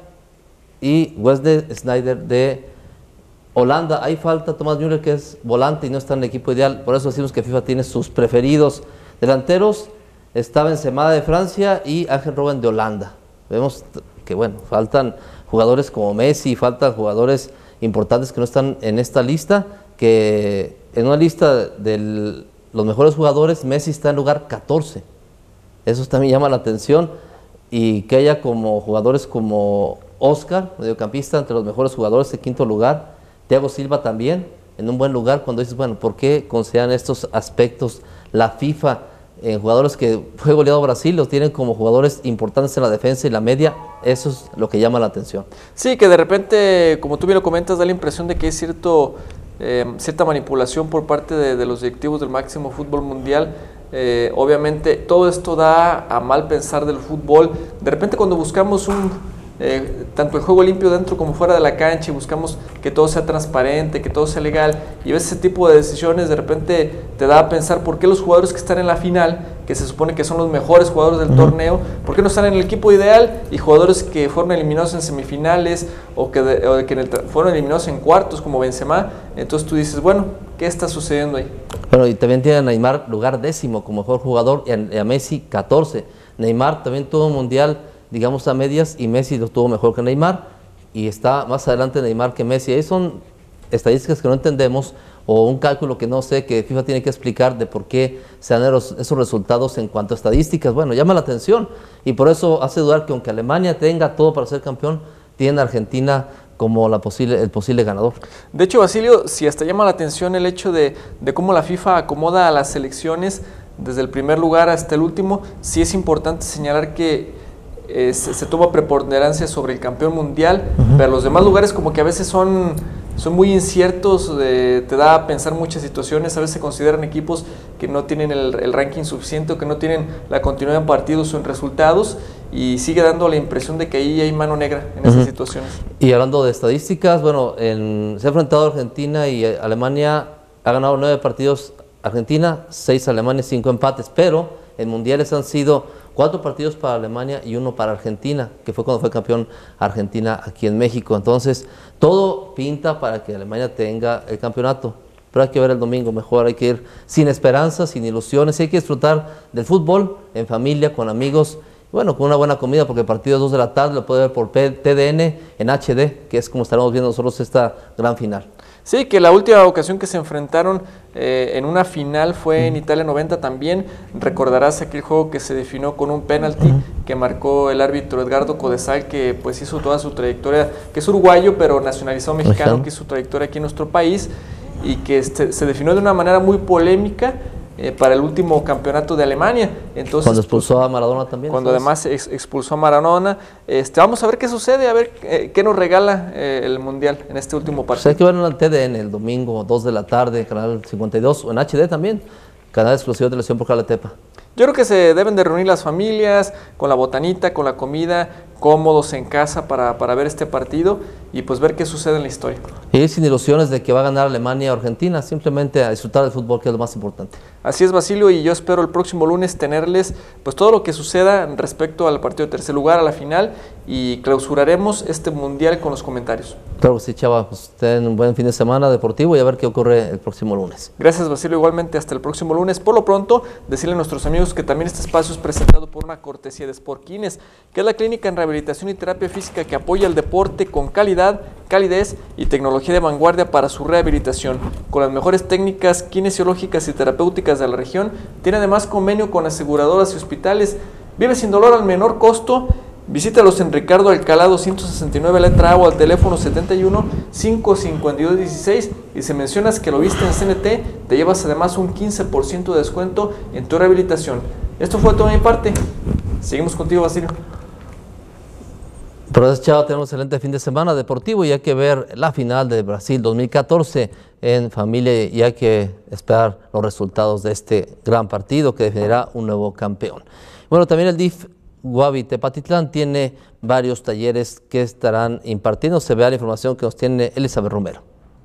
Speaker 1: y Wesley Sneijder de Holanda. Ahí falta Thomas Müller, que es volante y no está en el equipo ideal, por eso decimos que FIFA tiene sus preferidos. Delanteros, está Benzema de Francia y Arjen Robben de Holanda. Vemos que bueno, faltan jugadores como Messi, faltan jugadores importantes que no están en esta lista, que en una lista de los mejores jugadores, Messi está en lugar 14. Eso también llama la atención, y que haya como jugadores como Oscar, mediocampista, entre los mejores jugadores, en quinto lugar, Thiago Silva también, en un buen lugar, cuando dices, bueno, ¿por qué consideran estos aspectos la FIFA en jugadores que fue goleado Brasil, los tienen como jugadores importantes en la defensa y la media? Eso es lo que llama la atención.
Speaker 13: Sí, que de repente, como tú bien lo comentas, da la impresión de que hay cierta manipulación por parte de los directivos del máximo fútbol mundial. Obviamente todo esto da a mal pensar del fútbol. De repente cuando buscamos tanto el juego limpio dentro como fuera de la cancha, y buscamos que todo sea transparente, que todo sea legal, y ves ese tipo de decisiones, de repente te da a pensar por qué los jugadores que están en la final, que se supone que son los mejores jugadores del torneo, por qué no están en el equipo ideal, y jugadores que fueron eliminados en semifinales o que fueron eliminados en cuartos como Benzema. Entonces tú dices, bueno, ¿qué está sucediendo ahí?
Speaker 1: Bueno, y también tiene a Neymar lugar 10º como mejor jugador, y a Messi 14. Neymar también tuvo un mundial, digamos, a medias, y Messi lo tuvo mejor que Neymar, y está más adelante Neymar que Messi. Ahí son estadísticas que no entendemos, o un cálculo que no sé, que FIFA tiene que explicar de por qué se dan esos resultados en cuanto a estadísticas. Bueno, llama la atención, y por eso hace dudar que aunque Alemania tenga todo para ser campeón, tiene a Argentina como el posible ganador.
Speaker 13: De hecho, Basilio, si hasta llama la atención el hecho de cómo la FIFA acomoda a las selecciones desde el primer lugar hasta el último, sí es importante señalar que se toma preponderancia sobre el campeón mundial, pero los demás lugares como que a veces son muy inciertos, te da a pensar muchas situaciones. A veces se consideran equipos que no tienen el ranking suficiente, o que no tienen la continuidad en partidos o en resultados, y sigue dando la impresión de que ahí hay mano negra en esas situaciones.
Speaker 1: Y hablando de estadísticas, bueno, se ha enfrentado Argentina y Alemania, ha ganado 9 partidos Argentina, 6 Alemania, 5 empates, pero en mundiales han sido 4 partidos para Alemania y 1 para Argentina, que fue cuando fue campeón Argentina aquí en México. Entonces, todo pinta para que Alemania tenga el campeonato, pero hay que ver el domingo mejor, hay que ir sin esperanzas, sin ilusiones, hay que disfrutar del fútbol en familia, con amigos, bueno, con una buena comida, porque el partido es 2 de la tarde, lo puede ver por TDN en HD, que es como estaremos viendo nosotros esta gran final.
Speaker 13: Sí, que la última ocasión que se enfrentaron en una final fue en Italia 90 también. Recordarás aquel juego que se definió con un penalti que marcó el árbitro Edgardo Codesal, que pues hizo toda su trayectoria, que es uruguayo pero nacionalizado mexicano, que hizo su trayectoria aquí en nuestro país, y que se definió de una manera muy polémica para el último campeonato de Alemania. Entonces,
Speaker 1: cuando expulsó a Maradona también.
Speaker 13: Cuando además expulsó a Maradona. Vamos a ver qué sucede, a ver qué nos regala el Mundial en este último partido.
Speaker 1: Pues hay que verlo en el TDN el domingo, 2 de la tarde, canal 52, o en HD también, canal exclusivo de televisión por Cable Tepa.
Speaker 13: Yo creo que se deben de reunir las familias con la botanita, con la comida, cómodos en casa para ver este partido y pues ver qué sucede en la historia.
Speaker 1: Y sin ilusiones de que va a ganar Alemania o Argentina, simplemente a disfrutar del fútbol, que es lo más importante.
Speaker 13: Así es, Basilio, y yo espero el próximo lunes tenerles pues todo lo que suceda respecto al partido de tercer lugar, a la final, y clausuraremos este mundial con los comentarios.
Speaker 1: Claro que sí, Chava, pues ten un buen fin de semana deportivo y a ver qué ocurre el próximo lunes.
Speaker 13: Gracias, Basilio, igualmente hasta el próximo lunes. Por lo pronto, decirle a nuestros amigos que también este espacio es presentado por una cortesía de Sportkines, que es la clínica en rehabilitación y terapia física que apoya el deporte con calidad, calidez y tecnología de vanguardia para su rehabilitación. Con las mejores técnicas kinesiológicas y terapéuticas de la región, tiene además convenio con aseguradoras y hospitales. Vive sin dolor al menor costo. Visítalos en Ricardo Alcalá 269 letra A o al teléfono 71 552 16 y si mencionas que lo viste en CNT, te llevas además un 15% de descuento en tu rehabilitación. Esto fue todo de mi parte. Seguimos contigo, Basilio.
Speaker 1: Pero Chava, tenemos un excelente fin de semana deportivo y hay que ver la final de Brasil 2014 en familia y hay que esperar los resultados de este gran partido que definirá un nuevo campeón. Bueno, también el DIF Guavi Tepatitlán tiene varios talleres que estarán impartiendo. Se vea la información que nos tiene Elizabeth Romero.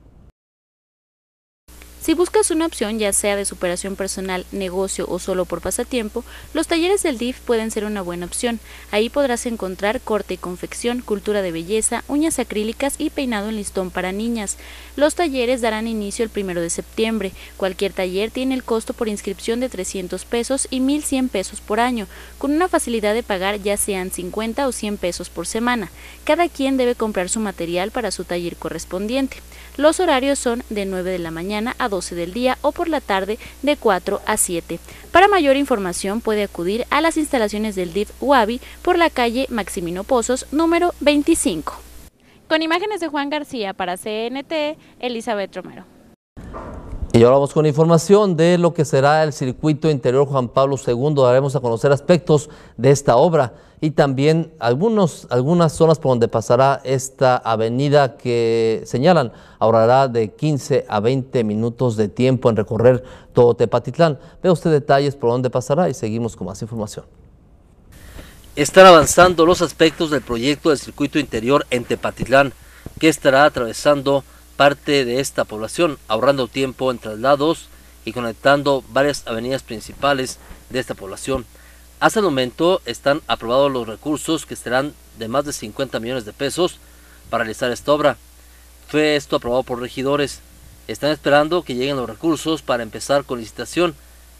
Speaker 3: Si buscas una opción, ya sea de superación personal, negocio o solo por pasatiempo, los talleres del DIF pueden ser una buena opción. Ahí podrás encontrar corte y confección, cultura de belleza, uñas acrílicas y peinado en listón para niñas. Los talleres darán inicio el 1 de septiembre. Cualquier taller tiene el costo por inscripción de 300 pesos y 1,100 pesos por año, con una facilidad de pagar ya sean 50 o 100 pesos por semana. Cada quien debe comprar su material para su taller correspondiente. Los horarios son de 9 de la mañana a 12 del día o por la tarde de 4 a 7. Para mayor información puede acudir a las instalaciones del DIF Guavi por la calle Maximino Pozos, número 25. Con imágenes de Juan García para CNT, Elizabeth Romero.
Speaker 1: Y ahora vamos con información de lo que será el circuito interior Juan Pablo II. Daremos a conocer aspectos de esta obra y también algunas zonas por donde pasará esta avenida que señalan ahorrará de 15 a 20 minutos de tiempo en recorrer todo Tepatitlán. Vea usted detalles por dónde pasará y seguimos con más información.
Speaker 2: Están avanzando los aspectos del proyecto del circuito interior en Tepatitlán, que estará atravesando parte de esta población, ahorrando tiempo en traslados y conectando varias avenidas principales de esta población. Hasta el momento están aprobados los recursos que serán de más de 50 millones de pesos para realizar esta obra. Fue esto aprobado por regidores. Están esperando que lleguen los recursos para empezar con licitación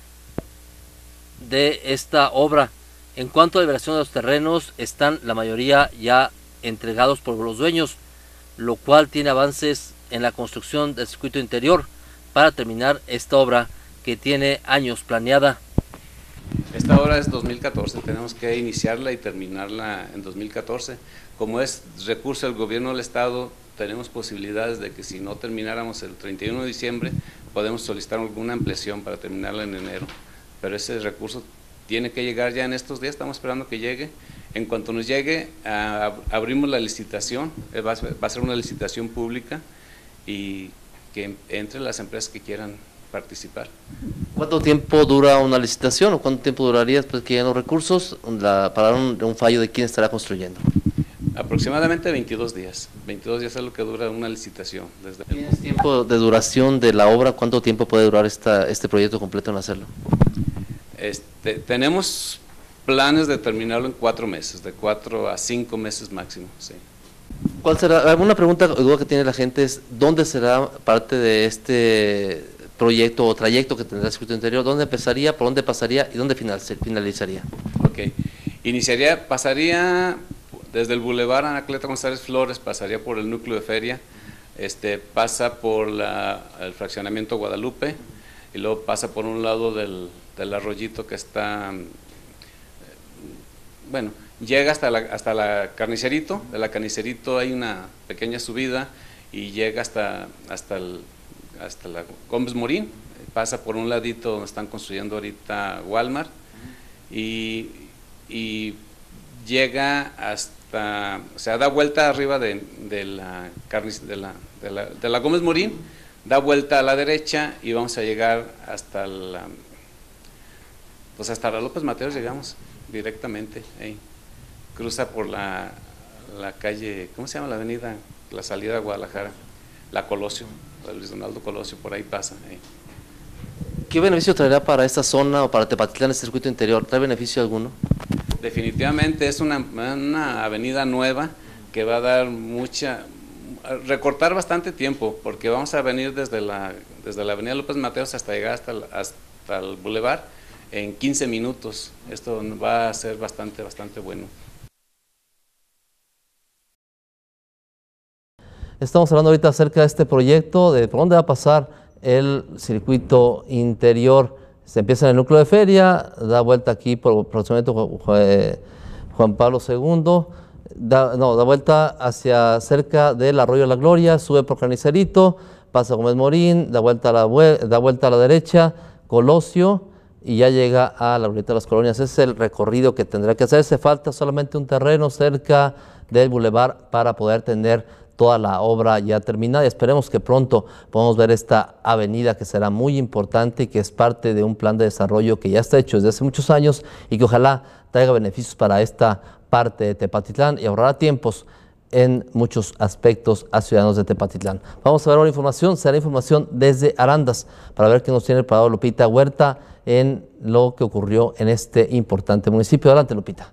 Speaker 2: de esta obra. En cuanto a liberación de los terrenos, están la mayoría ya entregados por los dueños, lo cual tiene avances en la construcción del circuito interior para terminar esta obra que tiene años planeada.
Speaker 16: Esta obra es 2014, tenemos que iniciarla y terminarla en 2014. Como es recurso del gobierno del estado, tenemos posibilidades de que si no termináramos el 31 de diciembre, podemos solicitar alguna ampliación para terminarla en enero. Pero ese recurso tiene que llegar ya en estos días, estamos esperando que llegue. En cuanto nos llegue, abrimos la licitación, va a ser una licitación pública y que entre las empresas que quieran participar.
Speaker 2: ¿Cuánto tiempo dura una licitación o cuánto tiempo duraría después que lleguen los recursos para un fallo de quién estará construyendo?
Speaker 16: Aproximadamente 22 días. 22 días es lo que dura una licitación.
Speaker 2: ¿Tienes tiempo de duración de la obra? ¿Cuánto tiempo puede durar este proyecto completo en hacerlo?
Speaker 16: Tenemos planes de terminarlo en 4 meses, de 4 a 5 meses máximo, sí.
Speaker 2: ¿Cuál será? Alguna pregunta o duda que tiene la gente es, ¿dónde será parte de este proyecto o trayecto que tendrá el circuito interior? ¿Dónde empezaría, por dónde pasaría y dónde finalizaría?
Speaker 16: Ok, pasaría desde el Boulevard Anacleto González Flores, pasaría por el núcleo de feria, pasa por el fraccionamiento Guadalupe y luego pasa por un lado del arroyito que está, bueno, llega hasta la Carnicerito. De la Carnicerito hay una pequeña subida y llega hasta la Gómez Morín, pasa por un ladito donde están construyendo ahorita Walmart y llega hasta, o sea, da vuelta arriba de la Gómez Morín, da vuelta a la derecha y vamos a llegar hasta pues hasta la López Mateos llegamos directamente, cruza por la calle, ¿cómo se llama la avenida? La salida a Guadalajara, la Colosio, la Luis Donaldo Colosio, por ahí pasa.
Speaker 2: ¿Qué beneficio traerá para esta zona o para Tepatitlán este circuito interior? ¿Trae beneficio alguno?
Speaker 16: Definitivamente es una avenida nueva que va a dar recortar bastante tiempo, porque vamos a venir desde la avenida López Mateos hasta llegar hasta el bulevar en 15 minutos. Esto va a ser bastante bueno.
Speaker 1: Estamos hablando ahorita acerca de este proyecto, de por dónde va a pasar el circuito interior. Se empieza en el núcleo de Feria, da vuelta aquí por fraccionamiento Juan Pablo II, da vuelta hacia cerca del Arroyo de la Gloria, sube por Carnicerito, pasa Gómez Morín, da vuelta a la derecha, Colosio, y ya llega a la Glorieta de las Colonias. Ese es el recorrido que tendrá que hacerse. Falta solamente un terreno cerca del bulevar para poder tener toda la obra ya terminada, y esperemos que pronto podamos ver esta avenida, que será muy importante y que es parte de un plan de desarrollo que ya está hecho desde hace muchos años y que ojalá traiga beneficios para esta parte de Tepatitlán y ahorrará tiempos en muchos aspectos a ciudadanos de Tepatitlán. Vamos a ver ahora información, será información desde Arandas, para ver qué nos tiene preparado Lupita Huerta en lo que ocurrió en este importante municipio. Adelante, Lupita.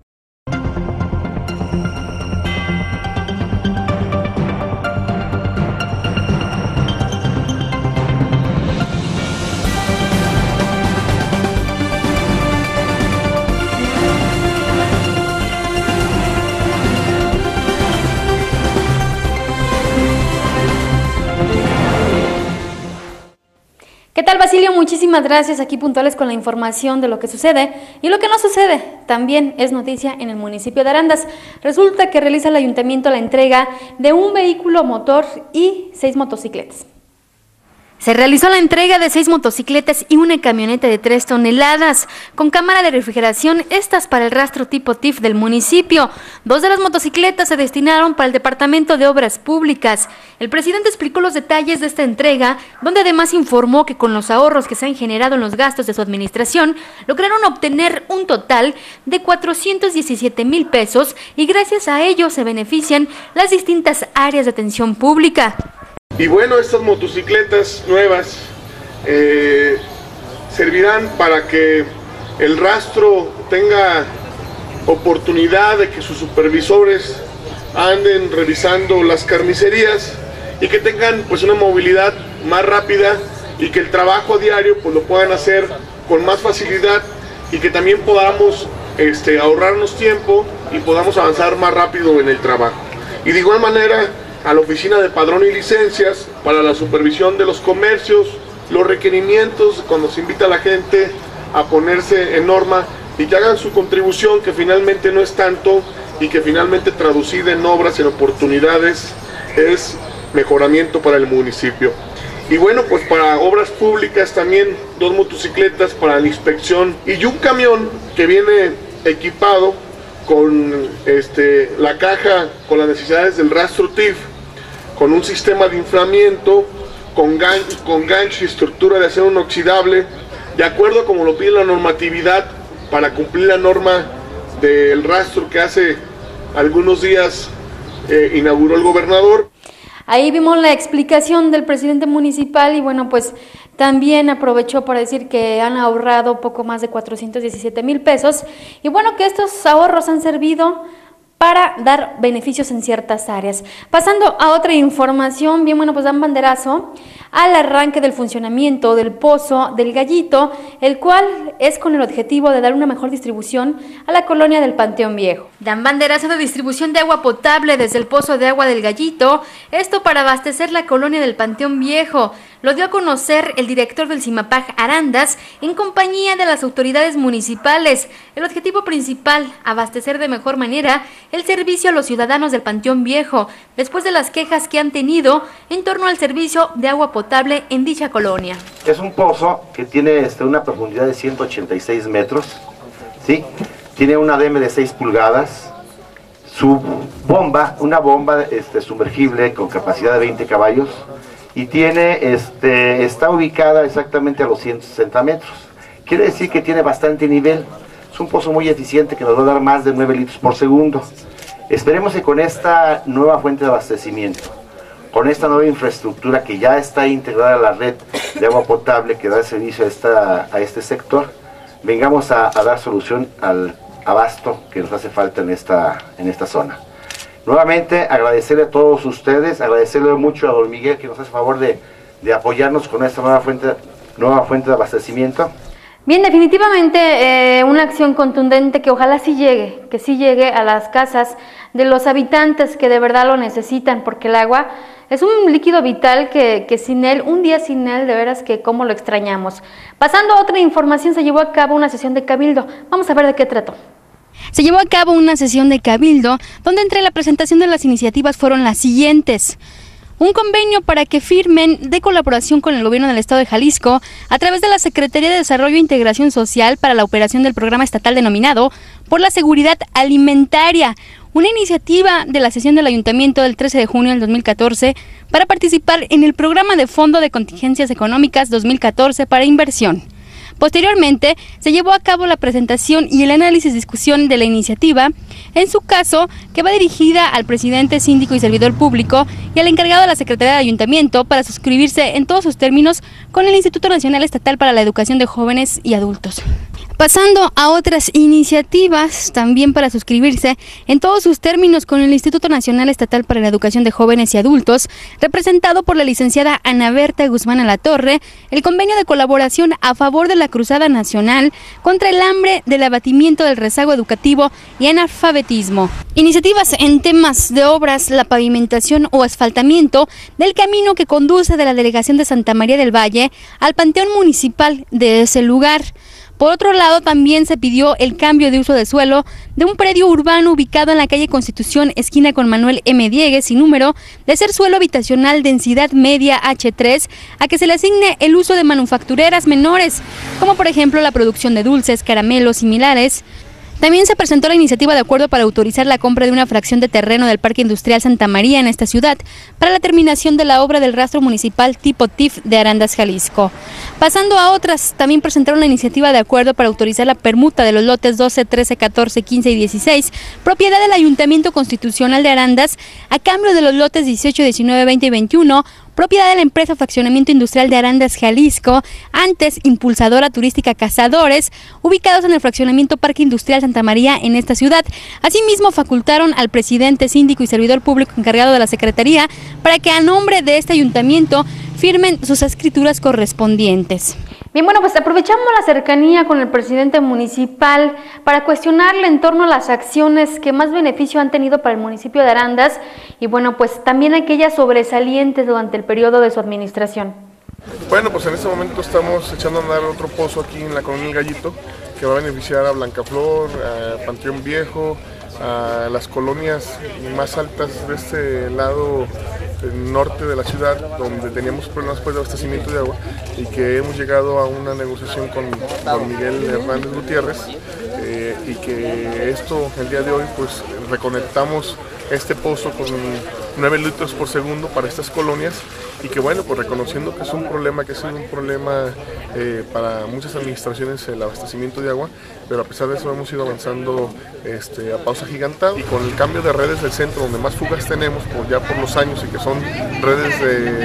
Speaker 17: ¿Qué tal, Basilio? Muchísimas gracias. Aquí puntuales con la información de lo que sucede y lo que no sucede. También es noticia en el municipio de Arandas. Resulta que realiza el ayuntamiento la entrega de un vehículo motor y 6 motocicletas. Se realizó la entrega de 6 motocicletas y una camioneta de 3 toneladas con cámara de refrigeración, estas para el rastro tipo TIF del municipio. 2 de las motocicletas se destinaron para el Departamento de Obras Públicas. El presidente explicó los detalles de esta entrega, donde además informó que con los ahorros que se han generado en los gastos de su administración, lograron obtener un total de 417,000 pesos y gracias a ello se benefician las distintas áreas de atención pública.
Speaker 18: Y bueno, estas motocicletas nuevas servirán para que el rastro tenga oportunidad de que sus supervisores anden revisando las carnicerías y que tengan pues una movilidad más rápida y que el trabajo diario pues lo puedan hacer con más facilidad y que también podamos ahorrarnos tiempo y podamos avanzar más rápido en el trabajo. Y de igual manera, a la oficina de padrón y licencias para la supervisión de los comercios, los requerimientos cuando se invita a la gente a ponerse en norma y que hagan su contribución, que finalmente no es tanto y que finalmente traducida en obras, en oportunidades, es mejoramiento para el municipio. Y bueno, pues para obras públicas también 2 motocicletas para la inspección y un camión que viene equipado con la caja, con las necesidades del rastro TIF, con un sistema de inflamiento, con gancho y estructura de acero inoxidable, de acuerdo como lo pide la normatividad para cumplir la norma del rastro que hace algunos días inauguró el gobernador.
Speaker 17: Ahí vimos la explicación del presidente municipal y bueno, pues también aprovechó para decir que han ahorrado poco más de 417,000 pesos y bueno, que estos ahorros han servido para dar beneficios en ciertas áreas. Pasando a otra información, bien, bueno, pues dan banderazo al arranque del funcionamiento del Pozo del Gallito, el cual es con el objetivo de dar una mejor distribución a la colonia del Panteón Viejo. Dan banderazo de distribución de agua potable desde el Pozo de Agua del Gallito, esto para abastecer la colonia del Panteón Viejo. Lo dio a conocer el director del CIMAPAG Arandas en compañía de las autoridades municipales. El objetivo principal, abastecer de mejor manera el servicio a los ciudadanos del Panteón Viejo, después de las quejas que han tenido en torno al servicio de agua potable en dicha colonia.
Speaker 19: Es un pozo que tiene una profundidad de 186 metros, ¿sí? Tiene una DM de 6 pulgadas, su bomba, una bomba sumergible con capacidad de 20 caballos, y tiene, está ubicada exactamente a los 160 metros, Quiere decir que tiene bastante nivel. Es un pozo muy eficiente que nos va a dar más de 9 litros por segundo. Esperemos que con esta nueva fuente de abastecimiento, con esta nueva infraestructura que ya está integrada a la red de agua potable que da servicio a este sector, vengamos a dar solución al abasto que nos hace falta en esta zona. Nuevamente agradecerle a todos ustedes, agradecerle mucho a don Miguel que nos hace favor de apoyarnos con esta nueva fuente de abastecimiento.
Speaker 17: Bien, definitivamente una acción contundente que ojalá sí llegue a las casas de los habitantes que de verdad lo necesitan, porque el agua es un líquido vital que sin él, un día sin él, de veras que cómo lo extrañamos. Pasando a otra información, se llevó a cabo una sesión de cabildo. Vamos a ver de qué trató.
Speaker 20: Se llevó a cabo una sesión de cabildo donde entre la presentación de las iniciativas fueron las siguientes: un convenio para que firmen de colaboración con el gobierno del estado de Jalisco a través de la Secretaría de Desarrollo e Integración Social para la operación del programa estatal denominado por la seguridad alimentaria, una iniciativa de la sesión del ayuntamiento del 13 de junio del 2014 para participar en el programa de Fondo de Contingencias Económicas 2014 para inversión. Posteriormente, se llevó a cabo la presentación y el análisis y discusión de la iniciativa, en su caso, que va dirigida al presidente, síndico y servidor público y al encargado de la Secretaría de Ayuntamiento para suscribirse en todos sus términos con el Instituto Nacional Estatal para la Educación de Jóvenes y Adultos. Pasando a otras iniciativas, también para suscribirse en todos sus términos con el Instituto Nacional Estatal para la Educación de Jóvenes y Adultos, representado por la licenciada Ana Berta Guzmán Alatorre, el convenio de colaboración a favor de la Cruzada Nacional contra el hambre, del abatimiento del rezago educativo y analfabetismo. Iniciativas en temas de obras, la pavimentación o asfaltamiento del camino que conduce de la delegación de Santa María del Valle al panteón municipal de ese lugar. Por otro lado, también se pidió el cambio de uso de suelo de un predio urbano ubicado en la calle Constitución, esquina con Manuel M. Diegues, sin número, de ser suelo habitacional densidad media H3, a que se le asigne el uso de manufactureras menores, como por ejemplo la producción de dulces, caramelos similares. También se presentó la iniciativa de acuerdo para autorizar la compra de una fracción de terreno del Parque Industrial Santa María en esta ciudad para la terminación de la obra del rastro municipal tipo TIF de Arandas, Jalisco. Pasando a otras, también presentaron la iniciativa de acuerdo para autorizar la permuta de los lotes 12, 13, 14, 15 y 16, propiedad del Ayuntamiento Constitucional de Arandas, a cambio de los lotes 18, 19, 20 y 21, propiedad de la empresa Fraccionamiento Industrial de Arandas, Jalisco, antes Impulsadora Turística Cazadores, ubicados en el Fraccionamiento Parque Industrial Santa María en esta ciudad. Asimismo, facultaron al presidente, síndico y servidor público encargado de la Secretaría para que a nombre de este ayuntamiento firmen sus escrituras correspondientes.
Speaker 17: Bien, bueno, pues aprovechamos la cercanía con el presidente municipal para cuestionarle en torno a las acciones que más beneficio han tenido para el municipio de Arandas y bueno, pues también aquellas sobresalientes durante el periodo de su administración.
Speaker 18: Bueno, pues en este momento estamos echando a andar otro pozo aquí en la colonia El Gallito que va a beneficiar a Blancaflor, a Panteón Viejo, a las colonias más altas de este lado norte de la ciudad, donde teníamos problemas pues, de abastecimiento de agua y que hemos llegado a una negociación con don Miguel Hernández Gutiérrez y que esto el día de hoy pues reconectamos este pozo con 9 litros por segundo para estas colonias y que bueno, pues reconociendo que es un problema, que ha sido un problema para muchas administraciones el abastecimiento de agua, pero a pesar de eso hemos ido avanzando a pausa agigantada y con el cambio de redes del centro donde más fugas tenemos ya por los años y que son redes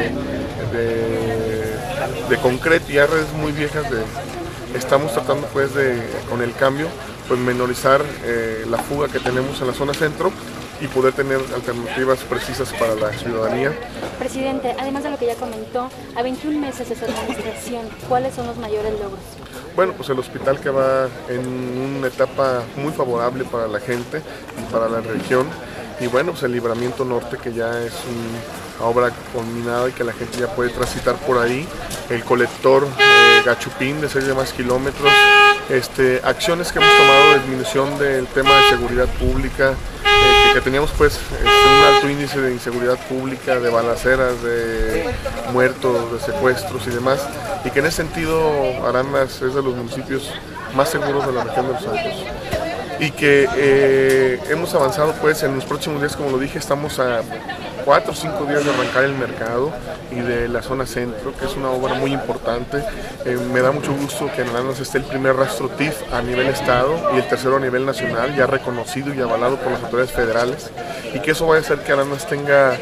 Speaker 18: de concreto y ya redes muy viejas, estamos tratando pues con el cambio pues menorizar la fuga que tenemos en la zona centro y poder tener alternativas precisas para la ciudadanía.
Speaker 20: Presidente, además de lo que ya comentó, a 21 meses de su administración, ¿cuáles son los mayores logros?
Speaker 18: Bueno, pues el hospital que va en una etapa muy favorable para la gente y para la región y bueno, pues el Libramiento Norte que ya es una obra culminada y que la gente ya puede transitar por ahí, el colector Gachupín de 6 demás kilómetros, acciones que hemos tomado de disminución del tema de seguridad pública, que teníamos pues un alto índice de inseguridad pública, de balaceras, de muertos, de secuestros y demás, y que en ese sentido Arandas es de los municipios más seguros de la región de los Altos. Y que hemos avanzado pues en los próximos días, como lo dije, estamos a 4 o 5 días de arrancar el mercado y de la zona centro, que es una obra muy importante. Me da mucho gusto que en Arandas esté el primer rastro TIF a nivel estado y el tercero a nivel nacional, ya reconocido y avalado por las autoridades federales, y que eso vaya a hacer que Arandas tenga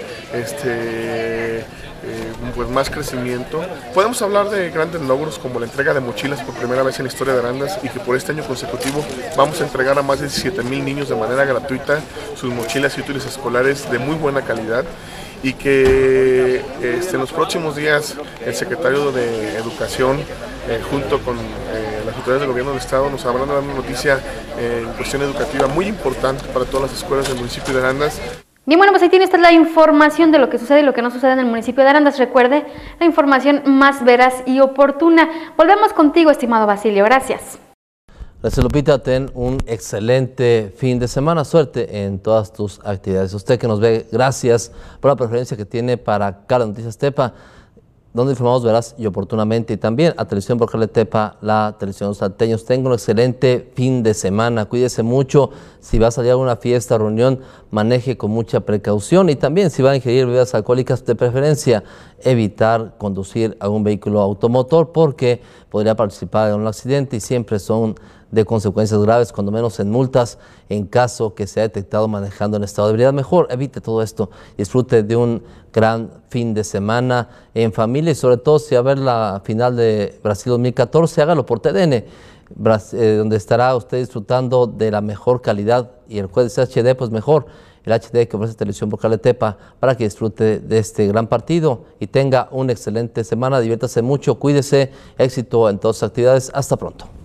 Speaker 18: pues más crecimiento. Podemos hablar de grandes logros como la entrega de mochilas por primera vez en la historia de Arandas, y que por este año consecutivo vamos a entregar a más de 17,000 niños de manera gratuita sus mochilas y útiles escolares de muy buena calidad, y que en los próximos días el secretario de Educación junto con las autoridades del gobierno del estado nos habrán dado una noticia en cuestión educativa muy importante para todas las escuelas del municipio de Arandas.
Speaker 17: Bien, bueno, pues ahí tiene usted la información de lo que sucede y lo que no sucede en el municipio de Arandas. Recuerde, la información más veraz y oportuna. Volvemos contigo, estimado Basilio. Gracias.
Speaker 1: Gracias, Lupita. Ten un excelente fin de semana. Suerte en todas tus actividades. Usted que nos ve, gracias por la preferencia que tiene para Cable Noticias Tepa, donde informamos veraz y oportunamente, y también a Televisión por Cable Tepa, la televisión de los salteños. Tenga un excelente fin de semana, cuídese mucho. Si va a salir a una fiesta o reunión, maneje con mucha precaución, y también si va a ingerir bebidas alcohólicas, de preferencia evitar conducir a un vehículo automotor, porque podría participar en un accidente y siempre son de consecuencias graves, cuando menos en multas, en caso que sea detectado manejando en estado de ebriedad. Mejor evite todo esto, disfrute de un gran fin de semana en familia, y sobre todo si va a ver la final de Brasil 2014, hágalo por TDN, donde estará usted disfrutando de la mejor calidad, y el juez de HD, pues mejor, el HD que ofrece Televisión por Cable Tepa, para que disfrute de este gran partido y tenga una excelente semana. Diviértase mucho, cuídese, éxito en todas sus actividades. Hasta pronto.